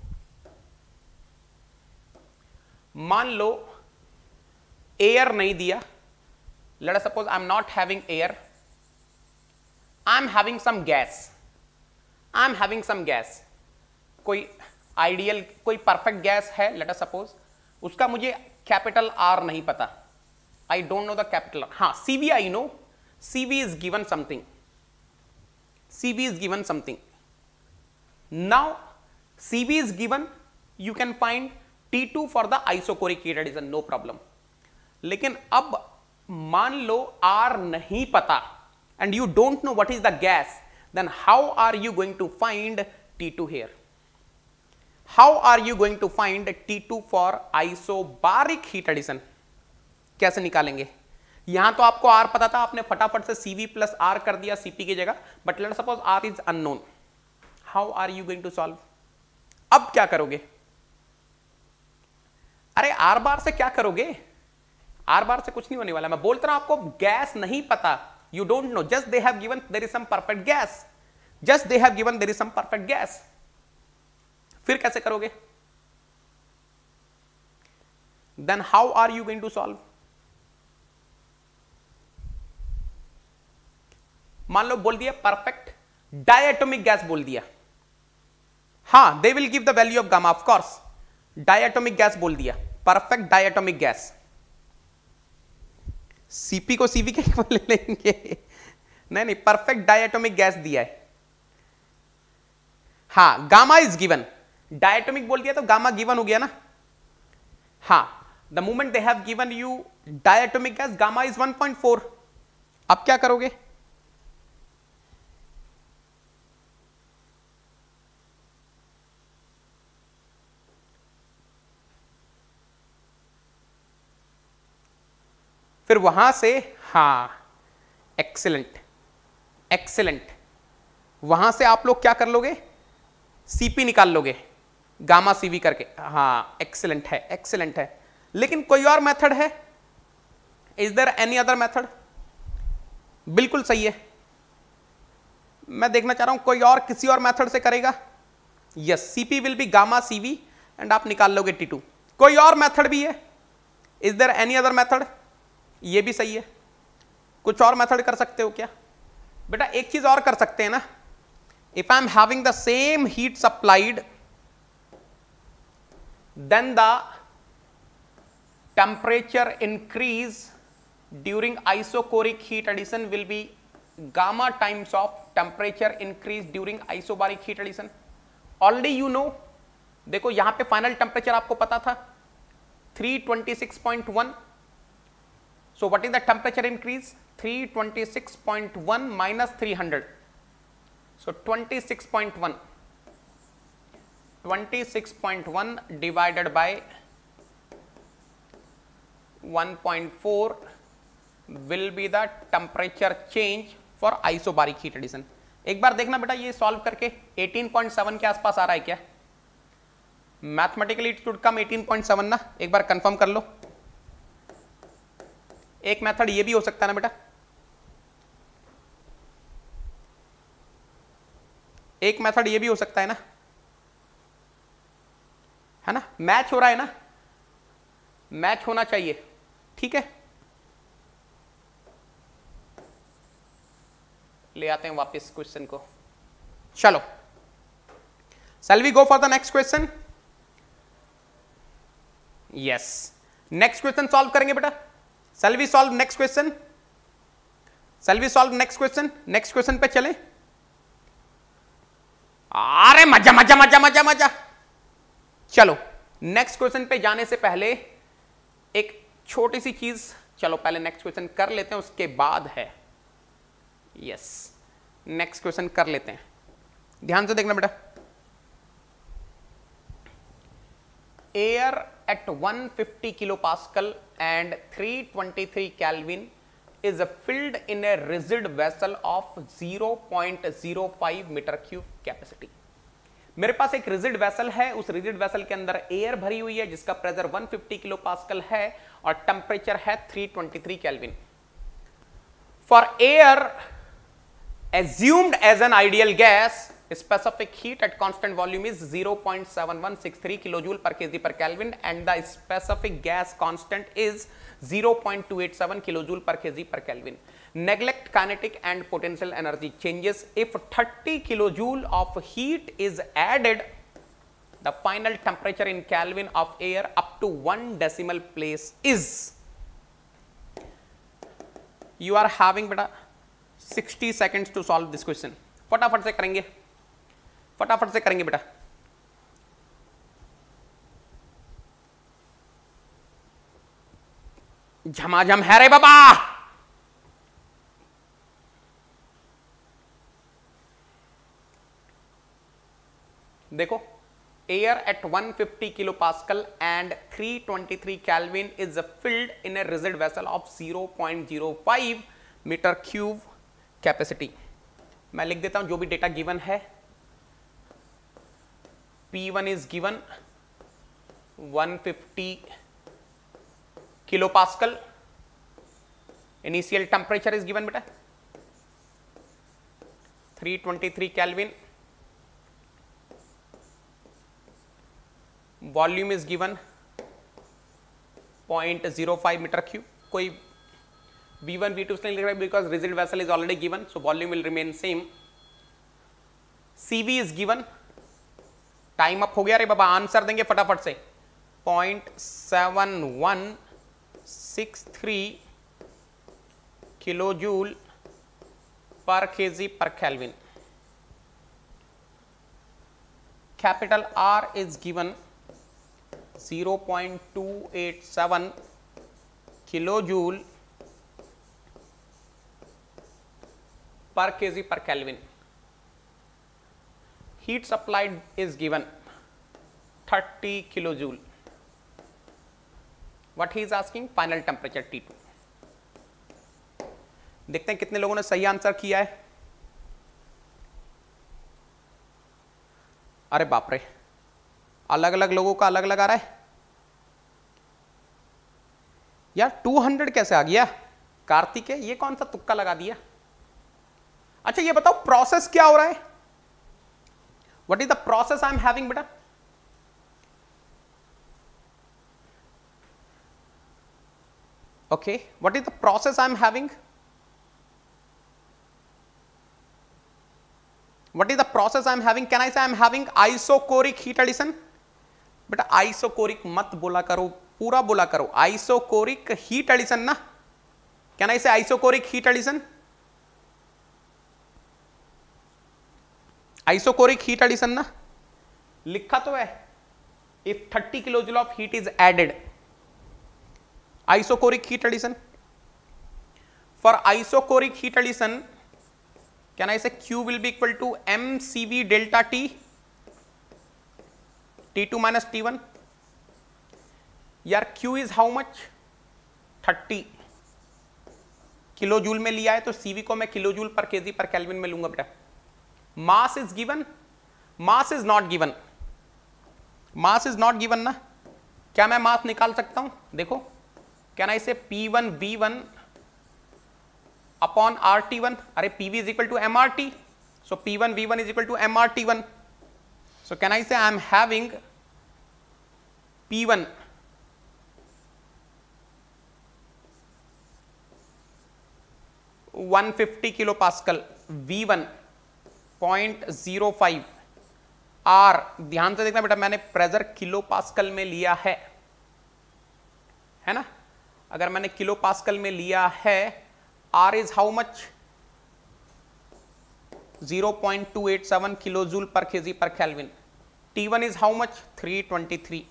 मान लो एयर नहीं दिया. Let us suppose I am not having air, I am having some gas. I am having some gas. कोई आइडियल, कोई परफेक्ट गैस है लेट अस सपोज. उसका मुझे कैपिटल आर नहीं पता. I don't know the capital. हाँ, C V I know. C V is given something. C V is given something. Now, C V is given. You can find T two for the isochoric heat addition. No problem. लेकिन अब मान लो R नहीं पता and you don't know what is the gas. Then how are you going to find T two here? How are you going to find T two for isobaric heat addition? कैसे निकालेंगे? यहां तो आपको R पता था, आपने फटाफट से C V प्लस R कर दिया C P की जगह. But let suppose R is unknown. How are you going to solve? अब क्या करोगे? अरे R बार से क्या करोगे? R बार से कुछ नहीं होने वाला. मैं बोलता रहा आपको गैस नहीं पता. You don't know. Just they have given there is some perfect gas. Just they have given there is some perfect gas. फिर कैसे करोगे? Then how are you going to solve? मान लो बोल दिया परफेक्ट डायटोमिक गैस बोल दिया. हां, they will give the value of gamma of course. Diatomic gas बोल दिया, परफेक्ट डायटोमिक गैस. सीपी को सीवी के ले लेंगे. नहीं नहीं, परफेक्ट डायटोमिक गैस दिया है. हां, गामा इज गिवन. डायटोमिक बोल दिया तो गामा गिवन हो गया ना. हां, the moment they have given you diatomic gas, gamma is one point four. अब क्या करोगे? फिर वहां से, हां एक्सीलेंट एक्सीलेंट, वहां से आप लोग क्या कर लोगे? सीपी निकाल लोगे गामा सीवी करके. हां एक्सीलेंट है, एक्सीलेंट है. लेकिन कोई और मेथड है? Is there any other method? बिल्कुल सही है. मैं देखना चाह रहा हूं कोई और किसी और मेथड से करेगा. Yes, CP will be gamma CV and आप निकाल लोगे टी टू. कोई और मेथड भी है? Is there any other method? ये भी सही है. कुछ और मेथड कर सकते हो क्या? बेटा एक चीज और कर सकते हैं ना. If I am having the same heat supplied, then the temperature increase during isochoric heat addition will be gamma times of temperature increase during isobaric heat addition? Already you know, देखो यहां पे फाइनल टेम्परेचर आपको पता था three twenty-six point one. So what is the temperature increase? three twenty-six point one minus three hundred. So twenty-six point one. twenty-six point one divided by one point four will be the temperature change for isobaric heat addition. एक बार देखना बेटा ये solve करके eighteen point seven के आसपास आ रहा है क्या? Mathematically it should come eighteen point seven ना, एक बार कंफर्म कर लो. एक मेथड ये भी हो सकता है ना बेटा, एक मेथड ये भी हो सकता है ना, है ना, मैच हो रहा है ना, मैच होना चाहिए. ठीक है, ले आते हैं वापस क्वेश्चन को. चलो, shall we go for the next question? Yes, next question solve करेंगे बेटा. Shall we solve next question? Shall we solve next question? Next question पे चलें. अरे मजा मजा मजा मजा मजा. चलो, नेक्स्ट क्वेश्चन पे जाने से पहले एक छोटी सी चीज, चलो पहले नेक्स्ट क्वेश्चन कर लेते हैं, उसके बाद है. यस, नेक्स्ट क्वेश्चन कर लेते हैं. ध्यान से देखना बेटा. Air at one fifty kilopascal and three twenty-three Kelvin is filled in a rigid vessel of zero point zero five meter cube capacity. मेरे पास एक रिजिड वेसल है, उस रिजिड वेसल के अंदर एयर भरी हुई है जिसका प्रेशर one fifty किलोपास्कल है और टेम्परेचर है three twenty-three kelvin. For air assumed as an ideal gas, specific heat at constant volume is zero point seven one six three kilojoule per kg per Kelvin and the specific gas constant is zero point two eight seven kilojoule per kg per Kelvin. Neglect kinetic and potential energy changes. If thirty kilojoule of heat is added, the final temperature in Kelvin of air up to one decimal place is. You are having beta sixty seconds to solve this question. फटाफट से करेंगे, फटाफट से करेंगे बेटा. झमाझम है रे बाबा. देखो, air at one fifty kilopascal and three twenty-three Kelvin is filled in a rigid vessel of zero point zero five meter cube capacity. मैं लिख देता हूं जो भी डेटा गिवन है. P one is given one fifty kilopascal. Initial temperature is given बेटा three twenty-three Kelvin. Volume is given zero point zero five meter cube. कोई V one V two नहीं लिख रहा है because rigid vessel is already given, so volume will remain same. C V is given. Time up हो गया रे बाबा, answer देंगे फटाफट से. zero point seven one six three kilojoule per kg per kelvin. Capital R is given zero point two eight seven kilojoule per kg per Kelvin. Heat supplied is given thirty kilojoule. What he is asking? Final temperature T two. देखते हैं कितने लोगों ने सही answer किया है. अरे बाप रे, अलग अलग लोगों का अलग अलग आ रहा है यार. two hundred कैसे आ गया कार्तिक? है ये कौन सा तुक्का लगा दिया? अच्छा ये बताओ प्रोसेस क्या हो रहा है? What is the process I am having बेटा? Okay, what is the process I am having? What is the process I am having? Can I say I am having isochoric heat addition? बेटा isochoric मत बोला करो, पूरा बोला करो. Isochoric heat addition ना. Can I say isochoric heat addition? Isochoric heat addition ना लिखा तो है, if thirty kilo joule of heat is added, isochoric heat addition, for isochoric heat addition can I say Q will be equal to M C V delta T, T two minus T one. यार Q is how much? Thirty kilo joule में लिया है तो C V को मैं kilo joule per kg per kelvin में लूंगा बेटा. Mass is given, mass is not given, mass is not given ना. क्या मैं मास निकाल सकता हूं? देखो, can I say P one V one upon R T one. अरे P V is equal to M R T, so P one V one is equal to M R T one. So can I say I am having P one one fifty kilo pascal, V one point zero five, R ध्यान से देखना बेटा, मैंने pressure kilo pascal में लिया है, है ना. अगर मैंने किलो पास्कल में लिया है, R is how much? Zero point two eight seven kilo joule per kg per kelvin. T one is how much? Three twenty three.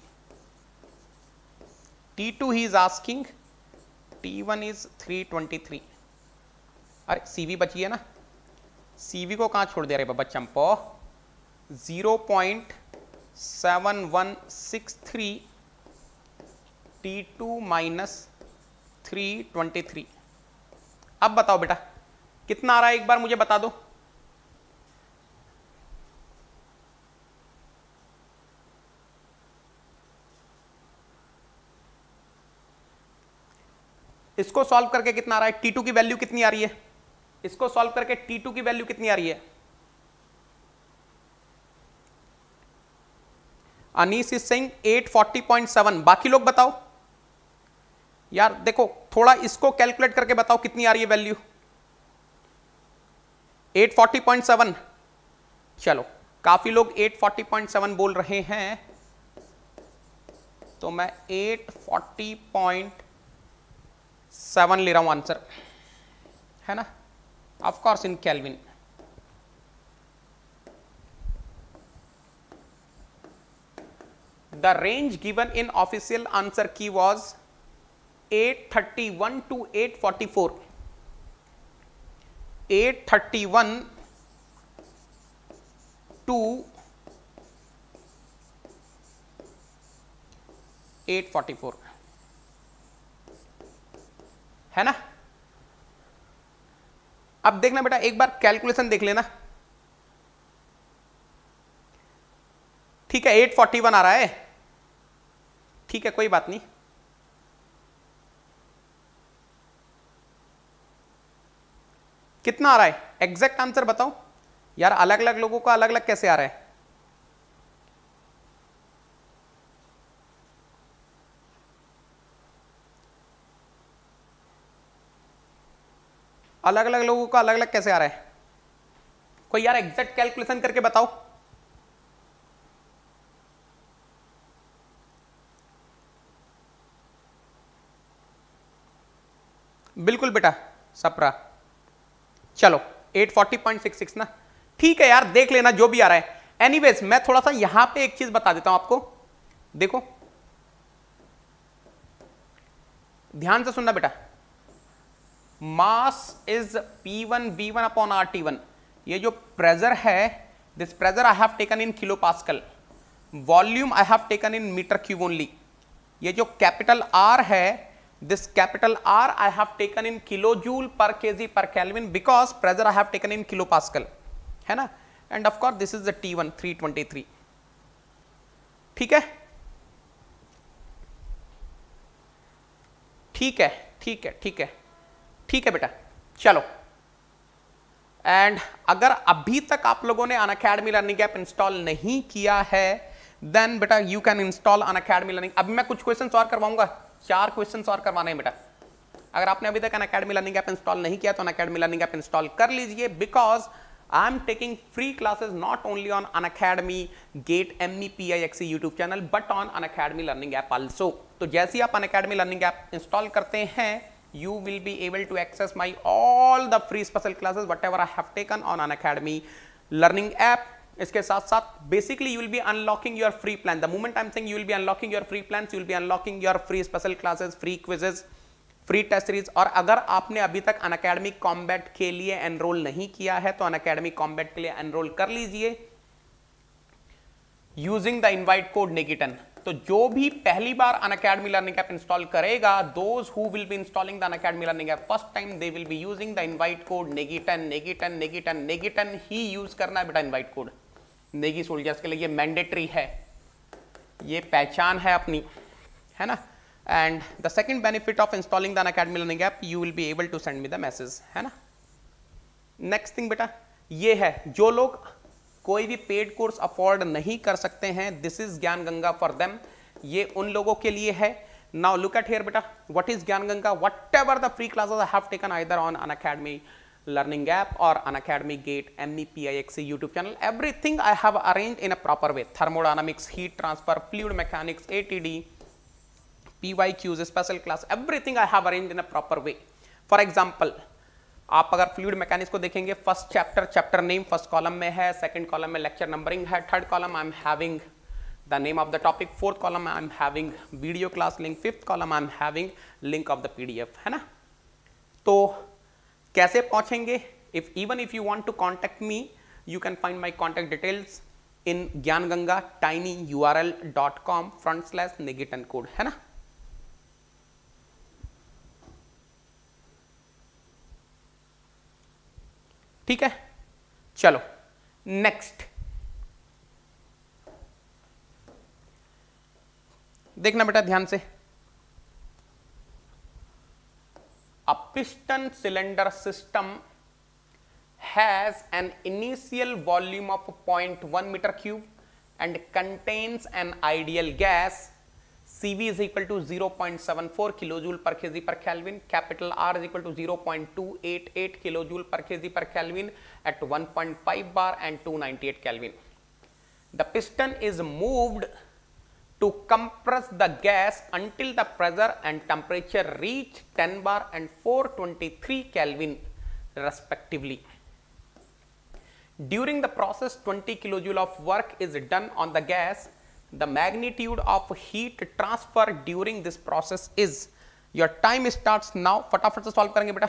T two he is asking, T one is three twenty three. अरे C V बची है ना, C V को कहां छोड़ दे रहे बाबा चंपो. Zero point seven one six three T two minus three twenty three. अब बताओ बेटा कितना आ रहा है, एक बार मुझे बता दो. इसको सॉल्व करके कितना आ रहा है? T टू की वैल्यू कितनी आ रही है? इसको सॉल्व करके T टू की वैल्यू कितनी आ रही है? Anees is saying eight forty point seven. बाकी लोग बताओ यार, देखो थोड़ा इसको कैलकुलेट करके बताओ कितनी आ रही है value. Eight forty point seven. चलो काफी लोग एट फोर्टी पॉइंट सेवन बोल रहे हैं, तो मैं एट फोर्टी पॉइंट सेवन ले रहा हूं आंसर, है ना. Of course in kelvin. The range given in official answer की was eight thirty one two eight forty four. Eight thirty one two eight forty four, है ना. अब देखना बेटा, एक बार कैलकुलेशन देख लेना. ठीक है, एट फोर्टी वन आ रहा है, ठीक है कोई बात नहीं. कितना आ रहा है एग्जैक्ट आंसर बताओ यार. अलग अलग लोगों का अलग अलग कैसे आ रहा है? अलग अलग लोगों का अलग अलग कैसे आ रहा है? कोई यार एग्जैक्ट कैलकुलेशन करके बताओ. बिल्कुल बेटा सपरा. चलो eight forty point six six ना, ठीक है यार, देख लेना जो भी आ रहा है. एनीवेज मैं थोड़ा सा यहां पे एक चीज बता देता हूं आपको. देखो ध्यान से सुनना बेटा. Mass is P one V one upon R T one. ये जो प्रेशर है, this pressure I have taken in kilo pascal, volume I have taken in meter cube only. ये जो कैपिटल R है, this capital R I have taken in kilojoule per kg per Kelvin because pressure I have taken in kilopascal, है ना. and of course this is the T one three twenty three. ठीक है ठीक है ठीक है ठीक है ठीक है बेटा. चलो, एंड अगर अभी तक आप लोगों ने अनअकैडमी लर्निंग ऐप इंस्टॉल नहीं किया है, देन बेटा you can install Unacademy learning. अभी मैं कुछ क्वेश्चन और करवाऊंगा, चार क्वेश्चन और करवाने हैं बेटा. अगर आपने अभी तक अनअकैडमी लर्निंग ऐप इंस्टॉल नहीं किया तो अनअकैडमी लर्निंग ऐप इंस्टॉल कर लीजिए, because I am taking free classes not only on Unacademy GATE M E P I X YouTube channel but on Unacademy learning app also. तो जैसे ही आप Unacademy learning app install करते हैं, you will be able to access my all the free special classes whatever I have taken on Unacademy learning app इसके साथ साथ basically you will be unlocking your free plan. The moment I am saying you will be unlocking your free plan, you will be unlocking your free special classes, free quizzes, free test series. और अगर आपने अभी तक Unacademy combat के लिए enrol नहीं किया है तो अनअकैडमी कॉम्बैट के लिए एनरोल कर लीजिए यूजिंग द इनवाइट कोड नेगिटन. तो जो भी पहली बार अनअकैडमी लर्निंग ऐप इंस्टॉल करेगा, those who will be installing the Unacademy learning app first time, they will be using the invite code नेगिटन. नेगिटन नेगिटन नेगिटन ही यूज करना है बेटा. इनवाइट कोड नेगी सोल्जर्स के लिए ये मैंडेटरी है, ये पहचान है अपनी, है ना. And the second benefit of installing the Unacademy learning app, you will be able to send me the message, है ना. नेक्स्ट थिंग बेटा ये है, जो लोग कोई भी पेड कोर्स अफोर्ड नहीं कर सकते हैं, this is Gyan Ganga for them. ये उन लोगों के लिए है. नाउ लुक एट हियर बेटा, what is Gyan Ganga? Whatever the free classes I have taken either on Unacademy learning app or Unacademy Gate M E P I X C YouTube channel, everything I have arranged in a proper way. Thermodynamics, heat transfer, fluid mechanics, A T D, P Y Qs, special class, everything I have arranged in a proper way. For example, आप अगर fluid mechanics को देखेंगे, first chapter chapter name first column में है, second column में lecture numbering है, third column I am having the name of the topic, fourth column I am having video class link, fifth column I am having link of the PDF, है ना. तो कैसे पहुंचेंगे? If even if you want to contact me, you can find my contact details in Gyanganga tiny U R L dot com front slash नेगिटन code, है ना. ठीक है, चलो नेक्स्ट देखना बेटा ध्यान से. A piston cylinder system has an initial volume of zero point one meter cube and contains an ideal gas. C V is equal to zero point seven four kilojoule per kg per Kelvin. Capital R is equal to zero point two eight eight kilojoule per kg per Kelvin at one point five bar and two ninety-eight Kelvin. The piston is moved to compress the gas until the pressure and temperature reach ten bar and four twenty-three Kelvin respectively. During the process, twenty kilojoule of work is done on the gas. The magnitude of heat transfer during this process is, your time starts now. फटाफट से solve करेंगे बेटा.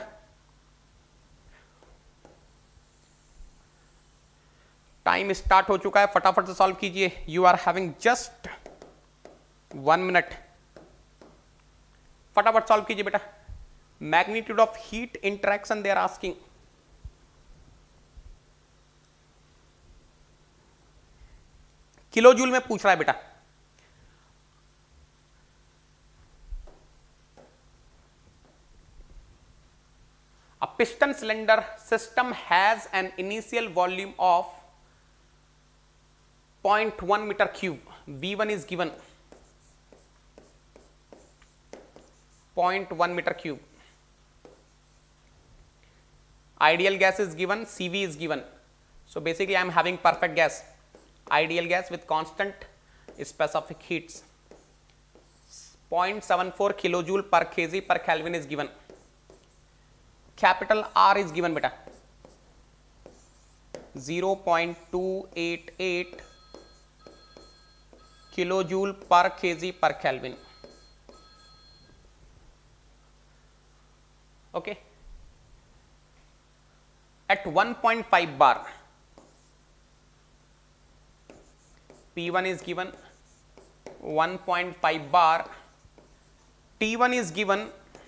Time start हो चुका है, फटाफट से solve कीजिए. You are having just one minute. फटाफट सॉल्व कीजिए बेटा. Magnitude of heat interaction they are asking. Kilo joule में पूछ रहा है बेटा. A piston cylinder system has an initial volume of zero point one meter cube. V one is given zero point one meter cube. Ideal gas is given, C V is given. So basically I am having perfect gas. Ideal gas with constant specific heats. zero point seven four kilojoule per kg per Kelvin is given. Capital R is given beta. zero point two eight eight kilojoule per kg per Kelvin. Okay. At one point five bar, P one is given one point five bar, T one is given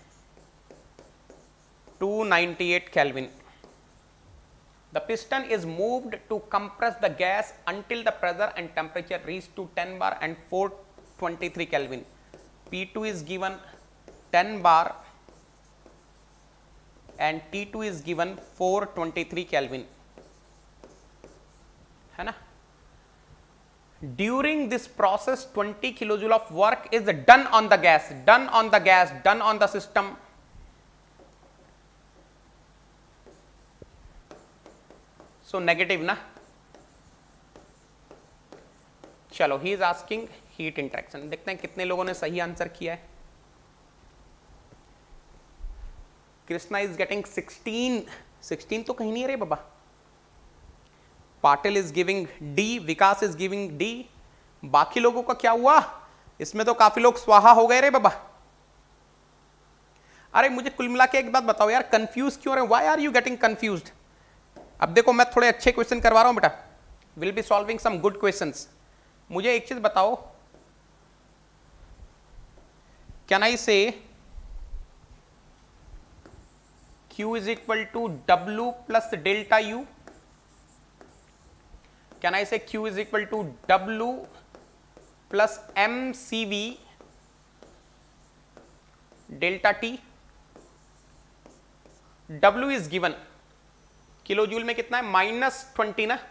two ninety-eight Kelvin. The piston is moved to compress the gas until the pressure and temperature reach to ten bar and four twenty-three Kelvin. P two is given ten bar and T two is given four twenty-three Kelvin, है ना. During this process, twenty kilojoule of work is done on the gas, done on the gas, done on the system. So negative ना. चलो, he is asking heat interaction. देखते हैं कितने लोगों ने सही आंसर किया है. Krishna is getting sixteen. sixteen तो कहीं नहीं रहे बाबा. Patil is giving D, Vikas is giving D, बाकी लोगों का क्या हुआ? इसमें तो काफी लोग स्वाहा हो गए रे बाबा। अरे मुझे कुल मिला के एक बात बताओ यार, कंफ्यूज क्यों रहे? Why are you getting confused? अब देखो मैं थोड़े अच्छे क्वेश्चन करवा रहा हूं बेटा, will be solving some good questions. मुझे एक चीज बताओ, can I say Q is equal to W plus delta U? Can I say Q is equal to W plus M C V delta T? W is given, kilo joule में कितना है? Minus twenty ना।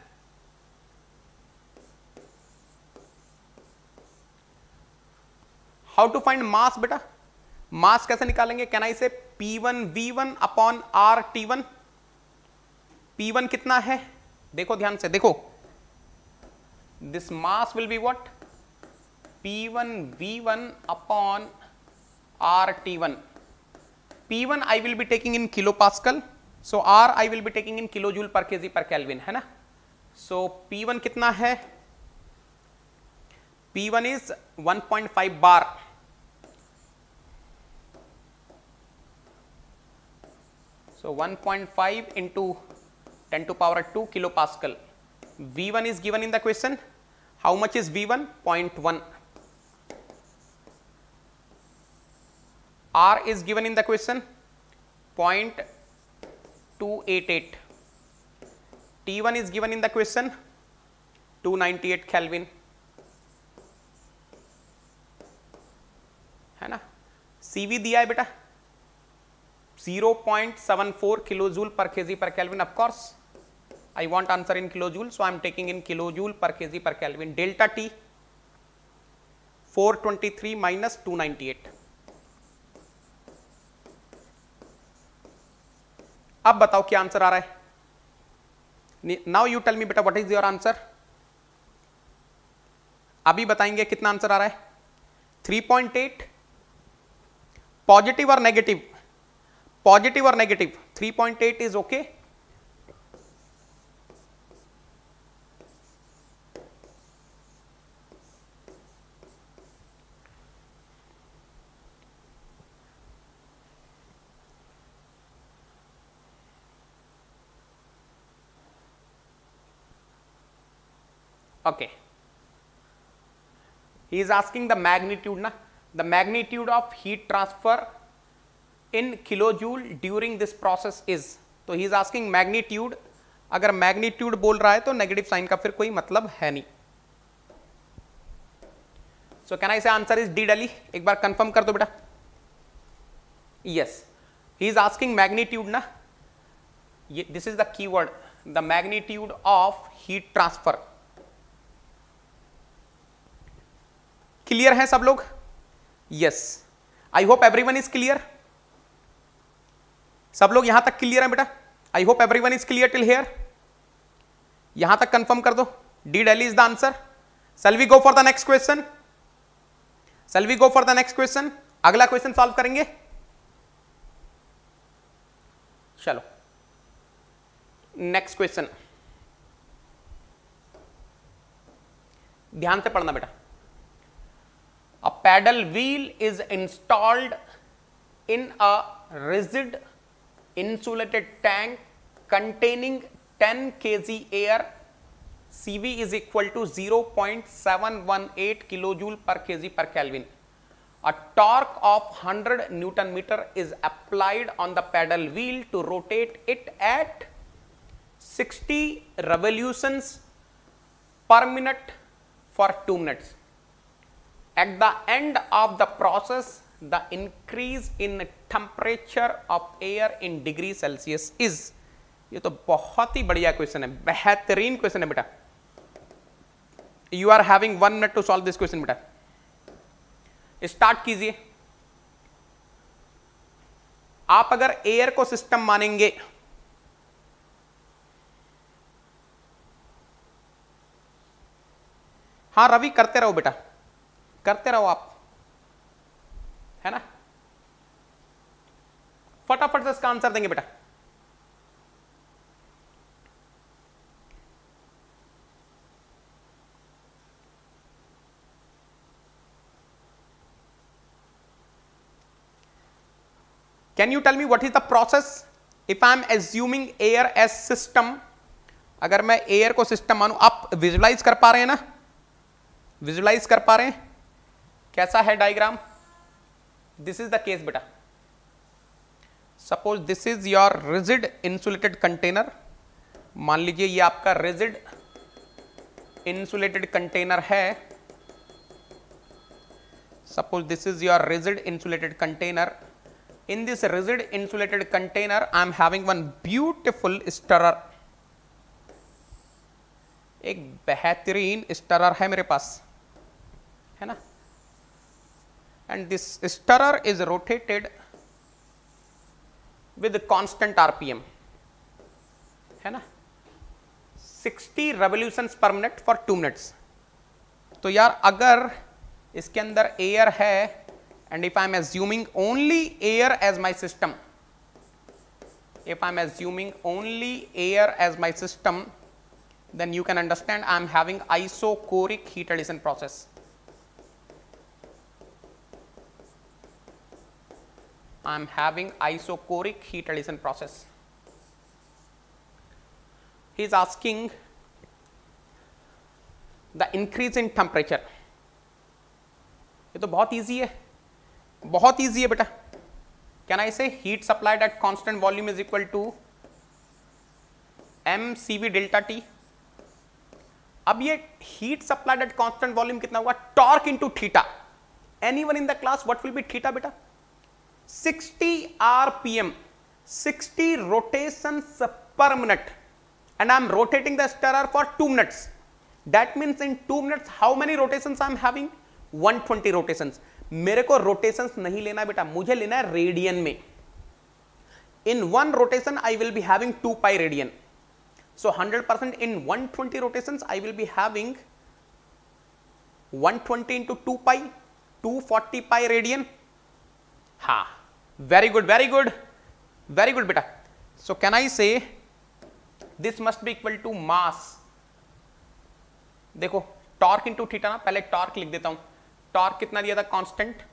How to find mass बेटा? Mass कैसे निकालेंगे? Can I say P one V one upon R T one? P one कितना है? देखो ध्यान से देखो, this mass will be what? P one V one upon R T one. P one I will be taking in kilo Pascal, so R I will be taking in kilojoule per kg per Kelvin, है ना? So P one कितना है? P one is one point five bar. So one point five into ten to power two kilopascal. V one is given in the question. How much is V one? zero point one. R is given in the question. zero point two eight eight. T one is given in the question. two ninety-eight Kelvin. है ना? C V दिया है बेटा zero point seven four kilojoule per kg per Kelvin. Of course I want answer in kilojoule, so I am taking in kilojoule per kg per Kelvin. Delta T four twenty-three minus two ninety-eight. अब बताओ क्या answer आ रहा है? Now you tell me बेटा what is your answer? अभी बताएंगे कितना answer आ रहा है? three point eight. पॉजिटिव और नेगेटिव? पॉजिटिव और नेगेटिव? three point eight is okay. Okay. He is asking the magnitude na, the magnitude of heat transfer in kilojoule during this process is. तो he is asking magnitude. अगर magnitude बोल रहा है तो नेगेटिव साइन का फिर कोई मतलब है नहीं. So can I say answer is D Delhi? एक बार कंफर्म कर दो बेटा. Yes. He is asking magnitude ना. This is the keyword. The magnitude of heat transfer. Clear है सब लोग? Yes, I hope everyone is clear. सब लोग यहां तक क्लियर है बेटा? I hope everyone is clear till here. यहां तक कंफर्म कर दो. D Delhi is the answer. Shall we go for the next question? Shall we go for the next question? अगला क्वेश्चन सॉल्व करेंगे. चलो नेक्स्ट क्वेश्चन ध्यान से पढ़ना बेटा. A paddle wheel is installed in a rigid insulated tank containing ten kilograms air. C V is equal to zero point seven one eight kilojoule per kg per Kelvin. A torque of one hundred newton meter is applied on the paddle wheel to rotate it at sixty revolutions per minute for two minutes. At the end of the process, the increase in temperature of air in degree Celsius is. ये तो बहुत ही बढ़िया question है, बेहतरीन question है बेटा. You are having one minute to solve this question बेटा. Start कीजिए. आप अगर एयर को सिस्टम मानेंगे, हाँ रवि करते रहो बेटा, करते रहो आप, है ना. फटाफट से इसका आंसर देंगे बेटा. Can you tell me what is the process if I am assuming air as system? अगर मैं एयर को सिस्टम मानूं, आप विजुलाइज कर पा रहे हैं ना? विजुलाइज कर पा रहे हैं? कैसा है diagram? This is the case बेटा. Suppose this is your rigid insulated container. मान लीजिए ये आपका रिजिड इंसुलेटेड कंटेनर है. Suppose this is your rigid insulated container. In this rigid insulated container, I am having one beautiful stirrer. एक बेहतरीन stirrer है मेरे पास, है ना? And this stirrer is rotated with constant R P M, है ना? sixty revolutions per minute for two minutes. तो यार अगर इसके अंदर एयर है, and if I am assuming only air as my system, if I am assuming only air as my system, then you can understand I am having isochoric heat addition process. I am having isochoric heat addition process. He is asking the increase in temperature. ये तो बहुत easy है, बहुत easy है बेटा. Can I say heat supplied at constant volume is equal to M C V delta T. अब ये heat supplied at constant volume कितना हुआ? Torque into theta. Anyone in the class what will be theta बेटा? sixty RPM, sixty rotations per minute, and I am rotating the stirrer for two minutes. That means in two minutes how many rotations I am having? one hundred twenty rotations. मेरे को rotations नहीं लेना बेटा, मुझे लेना है radian में. In one rotation I will be having two pi radian. So hundred percent in one twenty rotations I will be having one twenty into two pi, two forty pi radian. हाँ, very good very good very good बेटा. So can I say this must be equal to mass. देखो torque into theta ना, पहले torque लिख देता हूं. Torque कितना दिया था? कांस्टेंट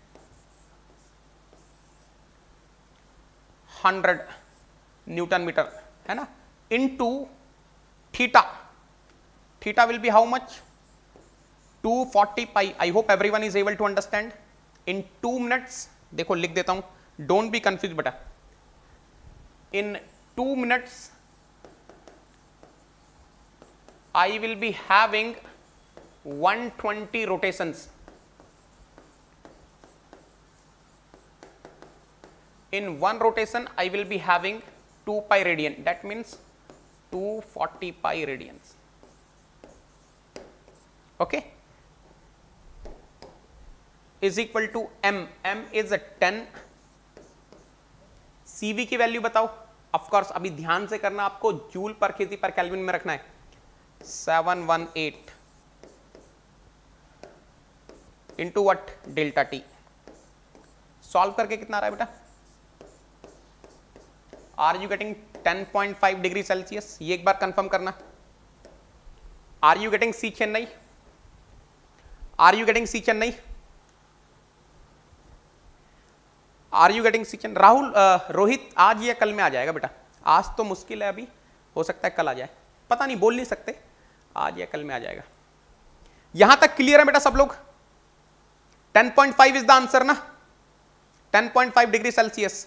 हंड्रेड न्यूटन मीटर, है ना, into theta. Theta will be how much? two forty pi. I hope everyone is able to understand. In two minutes, देखो लिख देता हूं, डोंट बी कंफ्यूज बेटा. In two minutes I will be having one twenty rotations. In one rotation I will be having two pi radian. That means two forty pi radians. Okay, is equal to m. m is a ten. cv की value बताओ. Of course अभी ध्यान से करना, आपको joule per kg per kelvin में रखना है. seven eighteen into what? Delta T. Solve करके कितना आ रहा है बेटा? Are you getting ten point five degree Celsius? ये एक बार कंफर्म करना. Are you getting C Chennai? Are you getting C Chennai? Are you getting C Chennai? Rahul, Rohit, आज या कल में आ जाएगा बेटा. आज तो मुश्किल है, अभी हो सकता है कल आ जाए, पता नहीं, बोल नहीं सकते. आज या कल में आ जाएगा. यहां तक क्लियर है बेटा सब लोग? ten point five is the answer ना? ten point five degree Celsius.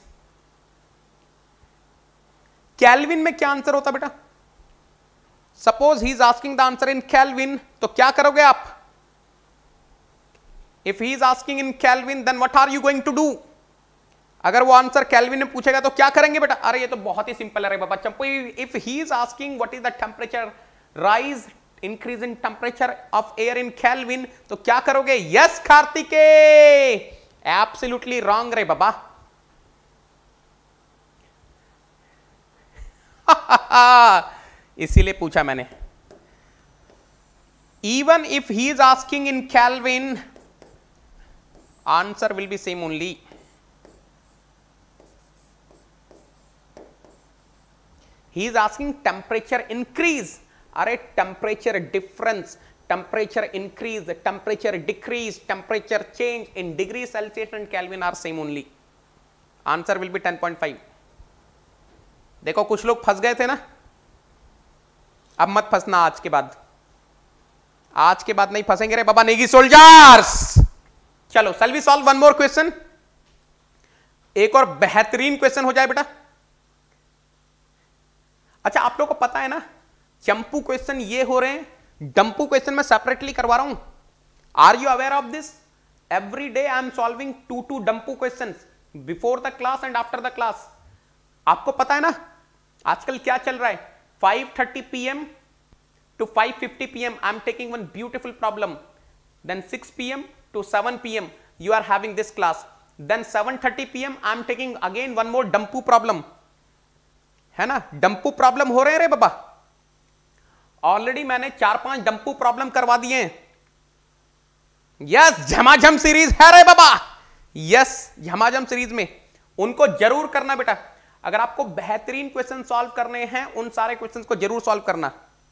Kelvin में क्या आंसर होता बेटा? Suppose he is asking the answer in kelvin, तो क्या करोगे आप? If he is asking in kelvin then what are you going to do? अगर वो आंसर केल्विन में पूछेगा तो क्या करेंगे बेटा? अरे ये तो बहुत ही सिंपल है बाबा. चंपू, if he is asking what is the temperature rise, increase in temperature of air in kelvin, तो क्या करोगे? यस कार्तिकेय, एब्सोल्युटली रॉन्ग रे बाबा. इसीलिए पूछा मैंने. Even if he is asking in kelvin, answer will be same only. He is asking temperature increase. अरे temperature difference, temperature increase, temperature decrease, temperature change in degree Celsius and kelvin are same only. Answer will be ten point five. देखो कुछ लोग फंस गए थे ना, अब मत फंसना आज के बाद, आज के बाद नहीं फंसेंगे रे बाबा नेगी सोल्जर्स। चलो shall we solve one more question, एक और बेहतरीन क्वेश्चन हो जाए बेटा। अच्छा आप लोगों को पता है ना, चंपू क्वेश्चन ये हो रहे हैं, डंपू क्वेश्चन मैं सेपरेटली करवा रहा हूं। Are you aware of this? Every day I am solving two two डंपू questions before the class and after the class. आपको पता है ना आजकल क्या चल रहा है, five thirty P M to five fifty p m I am taking one beautiful problem, then six p m to seven p m you are having this class, then seven thirty p m I am taking again one more डंपू problem, है ना? डंपू problem हो रहे हैं रे बाबा, already मैंने चार पांच डंपू प्रॉब्लम करवा दिए हैं। यस झमाझम सीरीज है रे बाबा, यस झमाझम सीरीज में उनको जरूर करना बेटा। अगर आपको बेहतरीन क्वेश्चन सॉल्व करने हैं उन सारे क्वेश्चंस को जरूर सॉल्व करना।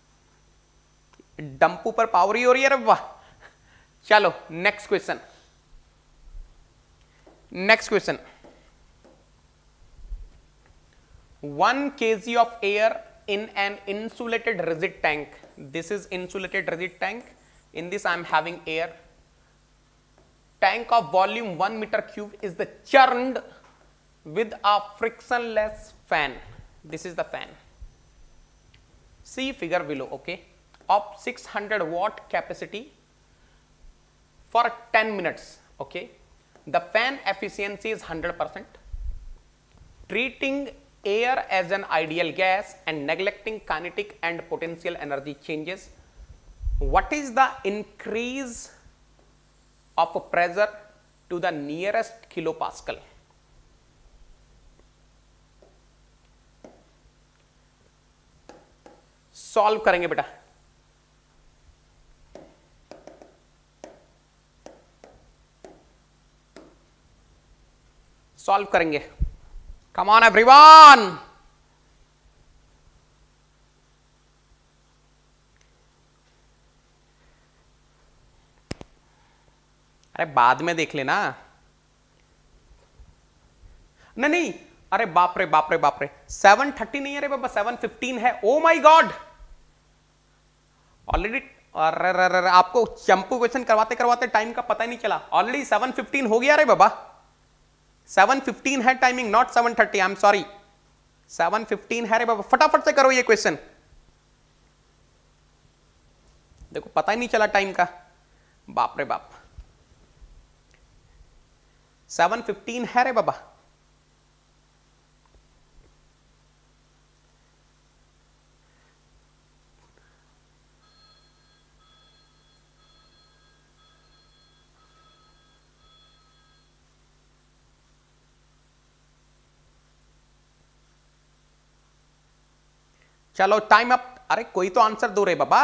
डंपू पर पावर ही हो रही है रे वाह। चलो next question, next question. One kg of air in an insulated rigid tank, this is insulated rigid tank, in this I am having air, tank of volume one meter cube is the churned with a frictionless fan, this is the fan, see figure below, okay, of six hundred watt capacity for ten minutes, okay, the fan efficiency is one hundred percent, treating air as an ideal gas and neglecting kinetic and potential energy changes. What is the increase of pressure to the nearest kilopascal? Solve करेंगे बेटा। Solve करेंगे। Come on everyone, अरे बाद में देख लेना, नहीं नहीं, अरे बाप रे बाप रे बाप रे, सेवन थर्टी नहीं है रे बाबा, सेवन फिफ्टीन है। ओ माय गॉड, ऑलरेडी, अरे अरे आपको चंपू क्वेश्चन करवाते करवाते टाइम का पता ही नहीं चला, ऑलरेडी सेवन फिफ्टीन हो गया रे बाबा। सेवन फिफ्टीन है timing, not seven thirty, I am sorry, seven fifteen है रे बाबा। फटाफट से करो ये क्वेश्चन, देखो पता ही नहीं चला टाइम का, बाप रे बाप। सेवन फिफ्टीन है रे बाबा। चलो टाइम अप, अरे कोई तो आंसर दो रे बाबा।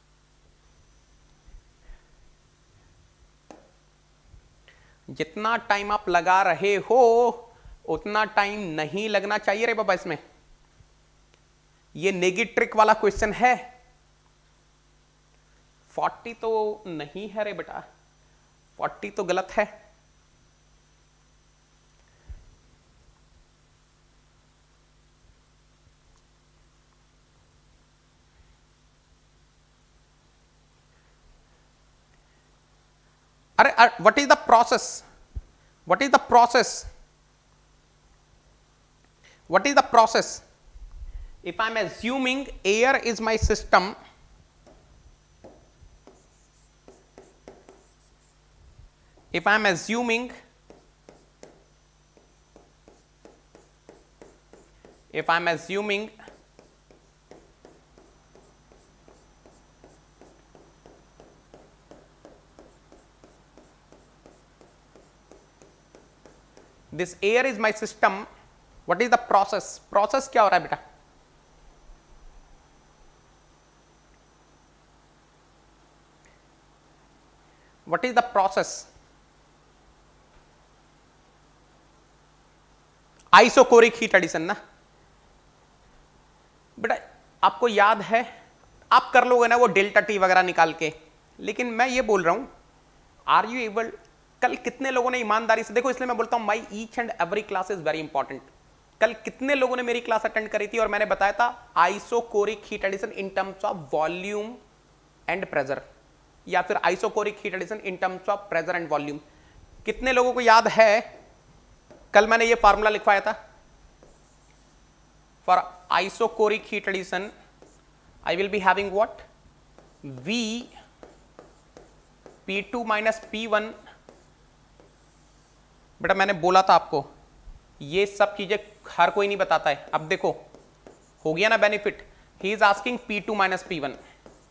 जितना टाइम आप लगा रहे हो उतना टाइम नहीं लगना चाहिए रे बाबा इसमें। ये नेगेटिव ट्रिक वाला क्वेश्चन है। फोर्टी तो नहीं है रे बेटा, फोर्टी तो गलत है। अरे what is the process? What is the process? What is the process? If I am assuming air is my system, if I am assuming, if I am assuming this air is my system, what is the process? Process क्या हो रहा है बेटा? What is the process? Isochoric heat addition ना बेटा, आपको याद है, आप कर लोगे ना वो डेल्टा टी वगैरह निकाल के, लेकिन मैं ये बोल रहा हूं, आर यू एबल कल कितने लोगों ने ईमानदारी से, देखो इसलिए मैं बोलता हूं my each and every class is very important. कल कितने लोगों ने मेरी क्लास अटेंड करी थी और मैंने बताया था isochoric heat addition in terms of volume and pressure, या फिर isochoric heat addition in terms of pressure and volume. कितने लोगों को याद है कल मैंने ये फार्मूला लिखवाया था for isochoric heat addition? I will be having what, V P two minus P one. बेटा मैंने बोला था आपको ये सब चीजें हर कोई नहीं बताता है। अब देखो हो गया ना benefit. He is asking P two minus P one,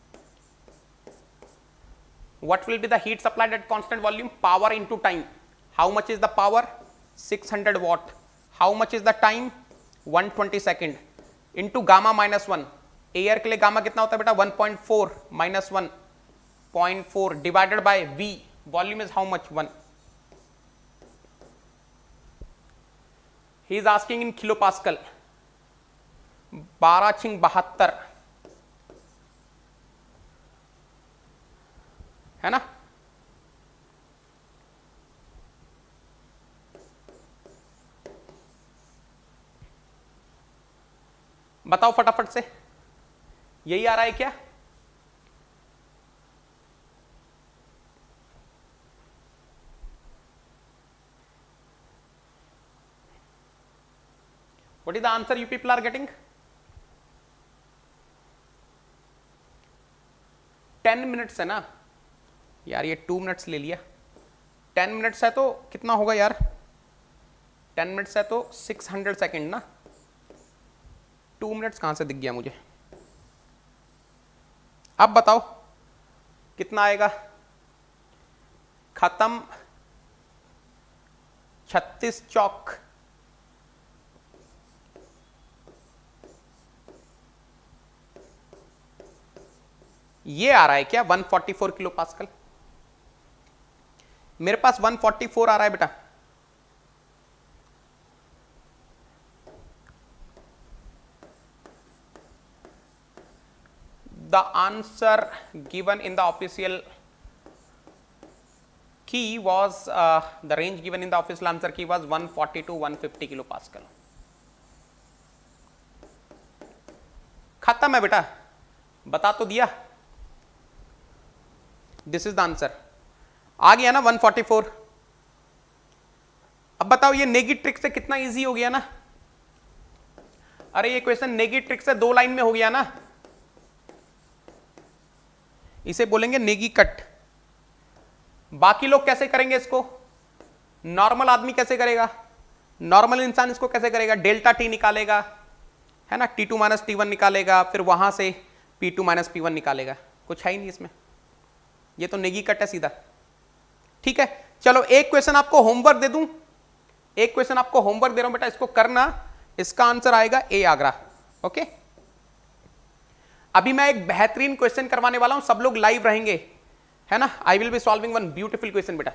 what will be the heat supplied at constant volume? Power into time. How much is the power? six hundred watt. How much is the time? one twenty second. Into gamma minus one. Air के लिए gamma कितना होता है बेटा? one point four minus one point four divided by V. Volume is how much? one. He is asking in kilopascal. बारह छिंग बहत्तर, है ना? बताओ फटाफट से, यही आ रहा है क्या? What is the answer you people are getting? Ten minutes है ना यार, ये टू मिनट्स ले लिया। टेन मिनट्स है तो कितना होगा यार? टेन मिनट्स है तो सिक्स हंड्रेड सेकेंड ना। टू मिनट्स कहां से दिख गया मुझे? अब बताओ कितना आएगा? खत्म छत्तीस चौक ये आ रहा है क्या? one forty-four kilopascal. मेरे पास one forty-four आ रहा है बेटा। The answer given in the official key was uh, the range given in the official answer key was one forty to one fifty kilo pascal. खत्म है बेटा, बता तो दिया। This is the answer. आ गया ना one forty-four। अब बताओ ये नेगी ट्रिक से कितना इजी हो गया ना। अरे ये क्वेश्चन नेगी ट्रिक से दो लाइन में हो गया ना। इसे बोलेंगे नेगी कट। बाकी लोग कैसे करेंगे इसको? नॉर्मल आदमी कैसे करेगा? नॉर्मल इंसान इसको कैसे करेगा? डेल्टा टी निकालेगा, है ना, T two minus T one निकालेगा, फिर वहां से P two minus P one निकालेगा। कुछ है ही नहीं इसमें, ये तो नेगी कट है सीधा। ठीक है, चलो एक क्वेश्चन आपको होमवर्क दे दूं। एक क्वेश्चन आपको होमवर्क दे रहा हूं बेटा, इसको करना। इसका आंसर आएगा ए आगरा। ओके, अभी मैं एक बेहतरीन क्वेश्चन करवाने वाला हूं, सब लोग लाइव रहेंगे, है ना। I will be solving one beautiful question बेटा।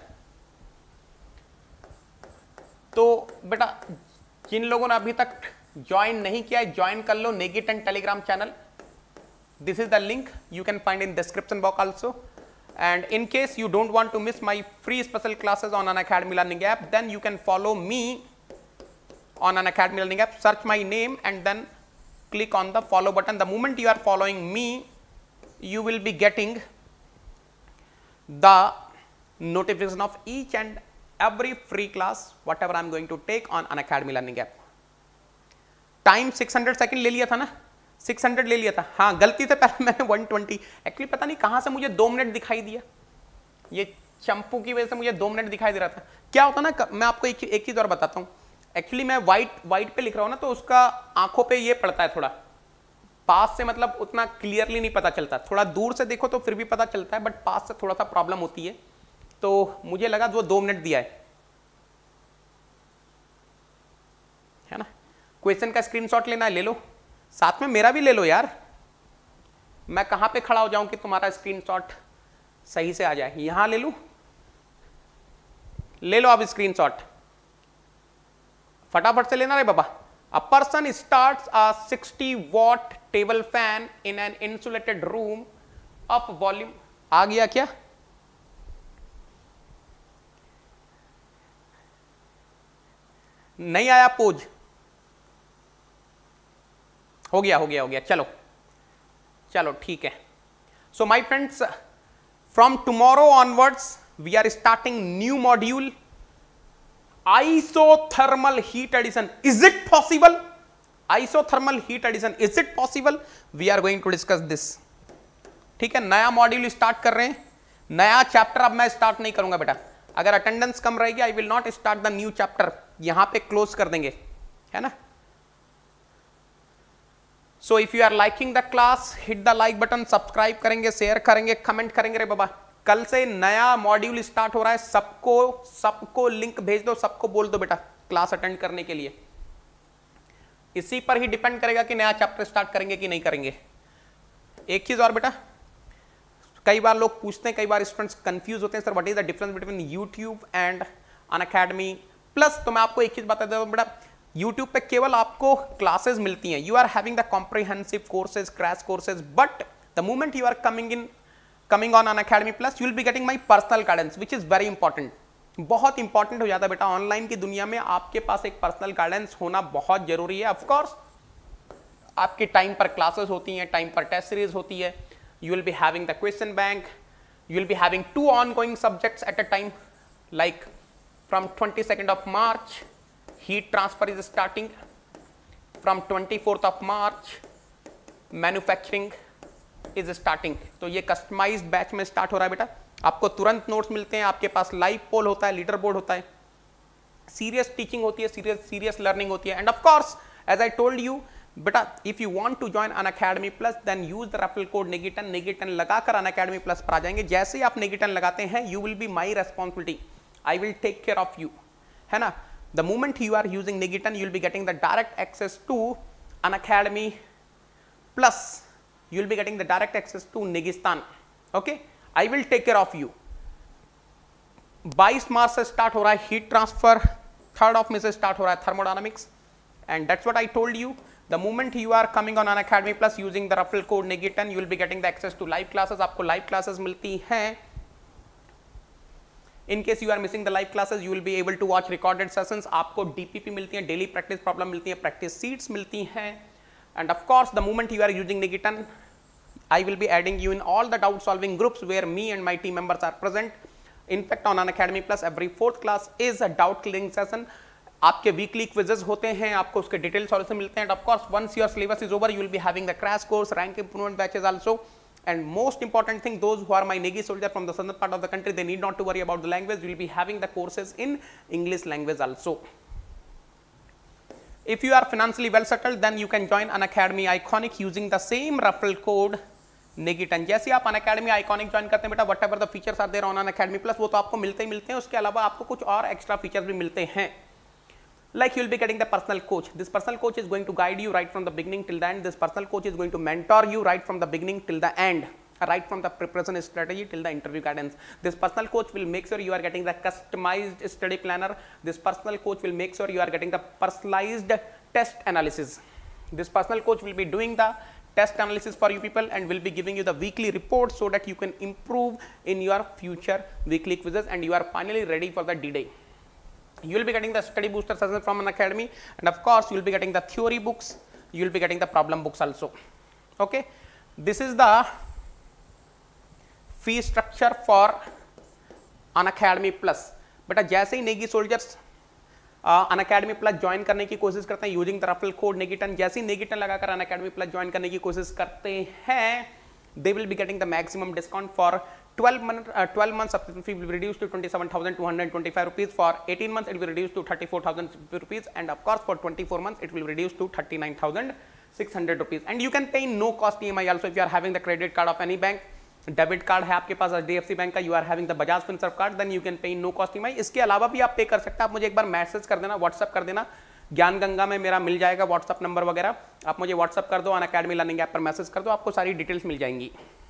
तो बेटा जिन लोगों ने अभी तक ज्वाइन नहीं किया है, ज्वाइन कर लो Negi ten Telegram channel. This is the link you can find in description box also. And in case you don't want to miss my free special classes on Unacademy Learning app, then you can follow me on Unacademy Learning app. Search my name and then click on the follow button. The moment you are following me, you will be getting the notification of each and every free class whatever I am going to take on Unacademy Learning app. Time six hundred second ले लिया था ना, six hundred ले लिया था। हाँ, गलती से पहले मैंने one twenty, एक्चुअली पता नहीं कहाँ से मुझे दो मिनट दिखाई दिया। ये चंपू की वजह से मुझे दो मिनट दिखाई दे रहा था। क्या होता ना, मैं आपको एक एक चीज और बताता हूँ। एक्चुअली मैं वाइट वाइट पे लिख रहा हूँ ना, तो उसका आंखों पे ये पड़ता है थोड़ा, पास से मतलब उतना क्लियरली नहीं पता चलता। थोड़ा दूर से देखो तो फिर भी पता चलता है, बट पास से थोड़ा सा प्रॉब्लम होती है। तो मुझे लगा वो दो मिनट दिया है, है ना। क्वेश्चन का स्क्रीनशॉट लेना है, ले लो, साथ में मेरा भी ले लो यार। मैं कहां पे खड़ा हो जाऊं कि तुम्हारा स्क्रीनशॉट सही से आ जाए? यहां ले लूं, ले लो अब स्क्रीनशॉट, फटाफट से लेना रे बाबा। A person starts a sixty watt table fan in an insulated room of volume. आ गया क्या? नहीं आया पोज? हो गया हो गया हो गया, चलो चलो ठीक है। So my friends, from tomorrow onwards we are starting new module, isothermal heat addition. Is it possible? Isothermal heat addition, is it possible? We are going to discuss this. ठीक है, नया मॉड्यूल स्टार्ट कर रहे हैं, नया chapter अब मैं start नहीं करूंगा बेटा। अगर अटेंडेंस कम रहेगी I will not start the new chapter, यहां पे क्लोज कर देंगे, है ना। So if you are liking the class, hit the like button, subscribe करेंगे, शेयर करेंगे, कमेंट करेंगे। रे बाबा, कल से नया मॉड्यूल स्टार्ट हो रहा है, सबको सबको लिंक भेज दो, सबको बोल दो बेटा क्लास अटेंड करने के लिए। इसी पर ही डिपेंड करेगा कि नया चैप्टर स्टार्ट करेंगे कि नहीं करेंगे। एक चीज और बेटा, कई बार लोग पूछते हैं, कई बार स्टूडेंट्स कंफ्यूज होते हैं, sir what is the difference between YouTube and Unacademy plus. तो मैं आपको एक चीज बता देता हूं बेटा, यूट्यूब पे केवल आपको क्लासेस मिलती हैं, you are having the comprehensive courses, crash courses, but the moment you are coming in coming on Unacademy plus you will be getting my personal guidance which is very important. बहुत important हो जाता है बेटा, online की दुनिया में आपके पास एक पर्सनल गाइडेंस होना बहुत जरूरी है। ऑफ कोर्स आपके टाइम पर क्लासेस होती हैं, टाइम पर टेस्ट सीरीज होती है, you will be having the question bank, you will be having two ongoing subjects at a time, like from twenty-second of March heat transfer is starting, from twenty-fourth of March manufacturing is starting। तो ये customised batch में start हो रहा है बेटा, आपको तुरंत notes मिलते हैं, आपके पास लाइव पोल होता है, लीडर बोर्ड होता है, सीरियस टीचिंग होती है, सीरियस सीरियस लर्निंग होती है। And of course as I told you बेटा, if you want to join Unacademy plus then use the referral code Negiten, Negiten लगाकर अनअकैडमी प्लस पर आ जाएंगे। जैसे ही आप नेगेटन लगाते हैं you will be my responsibility, I will take care of you, है ना। The moment you are using Negiten you will be getting the direct access to Unacademy plus, you will be getting the direct access to Negistan. Okay, I will take care of you. बाईस March से start हो रहा है heat transfer, third of में से start हो रहा है thermodynamics, and that's what I told you. The moment you are coming on Unacademy Plus using the referral code Negitan, you will be getting the access to live classes. आपको live classes मिलती हैं। In case you are missing the live classes, you will be able to watch recorded sessions. आपको D P P मिलती है, daily practice problem मिलती है, practice sheets मिलती हैं, and of course the moment you are using Negitan, I will be adding you in all the doubt solving groups where me and my team members are present. In fact, on Unacademy Plus, every fourth class is a doubt clearing session. आपके weekly quizzes होते हैं, आपको उसके detail solution मिलते हैं। Of course once your syllabus is over you will be having the crash course, rank improvement batches also, and most important thing, those who are my Negi soldier from the southern part of the country, they need not to worry about the language, you will be having the courses in English language also. If you are financially well settled, then you can join Unacademy Iconic using the same referral code Negitan। जैसे आप Unacademy Iconic join करते हैं बेटा, whatever the features are there on Unacademy Plus, वो तो आपको मिलते ही मिलते हैं, उसके अलावा आपको कुछ और एक्स्ट्रा फीचर्स भी मिलते हैं। Like you will be getting the personal coach. This personal coach is going to guide you right from the beginning till the end. This personal coach is going to mentor you right from the beginning till the end, right from the preparation strategy till the interview guidance. This personal coach will make sure you are getting the customized study planner. This personal coach will make sure you are getting the personalized test analysis. This personal coach will be doing the test analysis for you people and will be giving you the weekly report so that you can improve in your future weekly quizzes and you are finally ready for the D-Day. You will be getting the study booster session from Unacademy, and of course you will be getting the theory books, you will be getting the problem books also. Okay, this is the fee structure for Unacademy Plus। बेटा जैसे ही Negi soldiers Unacademy Plus join करने की कोशिश करते हैं using the referral code Negiten, जैसे ही नेगिटन लगाकर Unacademy Plus ज्वाइन करने की कोशिश करते हैं, they will be getting the maximum discount for twelve months. Uh, twelve months subscription fee will be reduced to twenty-seven thousand two hundred twenty-five rupees. For eighteen months, it will be reduced to thirty-four thousand rupees, and of course, for twenty-four months, it will be reduced to thirty-nine thousand six hundred rupees. And you can pay no cost E M I also if you are having the credit card of any bank. Debit card है आपके पास H D F C bank का, you are having the Bajaj Finserv card, then you can pay no cost E M I. इसके अलावा भी आप पे कर सकते हैं, आप मुझे एक बार मैसेज कर देना, व्हाट्सअप कर देना, ज्ञान गंगा में मेरा मिल जाएगा व्हाट्सअप नंबर वगैरह, आप मुझे व्हाट्सअप कर दो, Unacademy लर्निंग ऐप पर मैसेज कर दो, आपको सारी डिटेल्स मिल जाएंगी।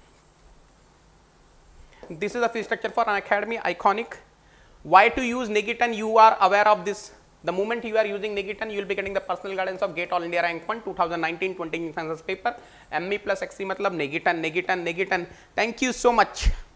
This is the fee structure for Unacademy Iconic. Why to use Negitan? You are aware of this. The moment you are using Negitan, you will be getting the personal guidance of GATE All India Rank one twenty nineteen twenty census paper. M E plus X C मतलब Negitan, Negitan, Negitan. Thank you so much.